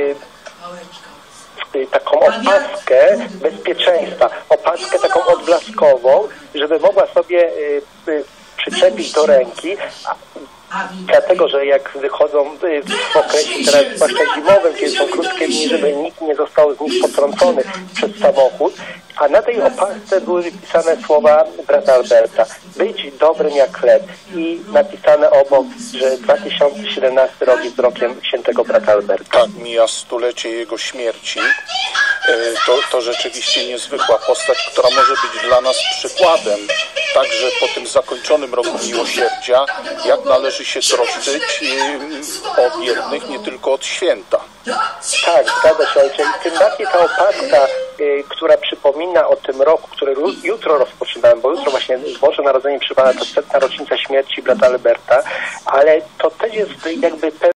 Speaker 17: taką opaskę bezpieczeństwa, opaskę taką odblaskową, żeby mogła sobie przyczepić do ręki, dlatego, że jak wychodzą w okresie teraz zwłaszcza zimowym, kiedy są krótkie dni, żeby nikt nie został z nich potrącony przez samochód, a na tej opasce były wypisane słowa brata Alberta: być dobrym jak chleb, i napisane obok, że dwa tysiące siedemnasty rok jest rokiem świętego brata Alberta.
Speaker 23: Tak, mija stulecie jego śmierci. To, to rzeczywiście niezwykła postać, która może być dla nas przykładem, także po tym zakończonym roku miłosierdzia, jak należy się troszczyć o biednych, nie tylko od święta.
Speaker 17: Tak, zgadza się, ojcze. I tym bardziej ta opaska, y, która przypomina o tym roku, który jutro rozpoczynałem, bo jutro właśnie Boże Narodzenie przypada, to setna rocznica śmierci brata Alberta, ale to też jest jakby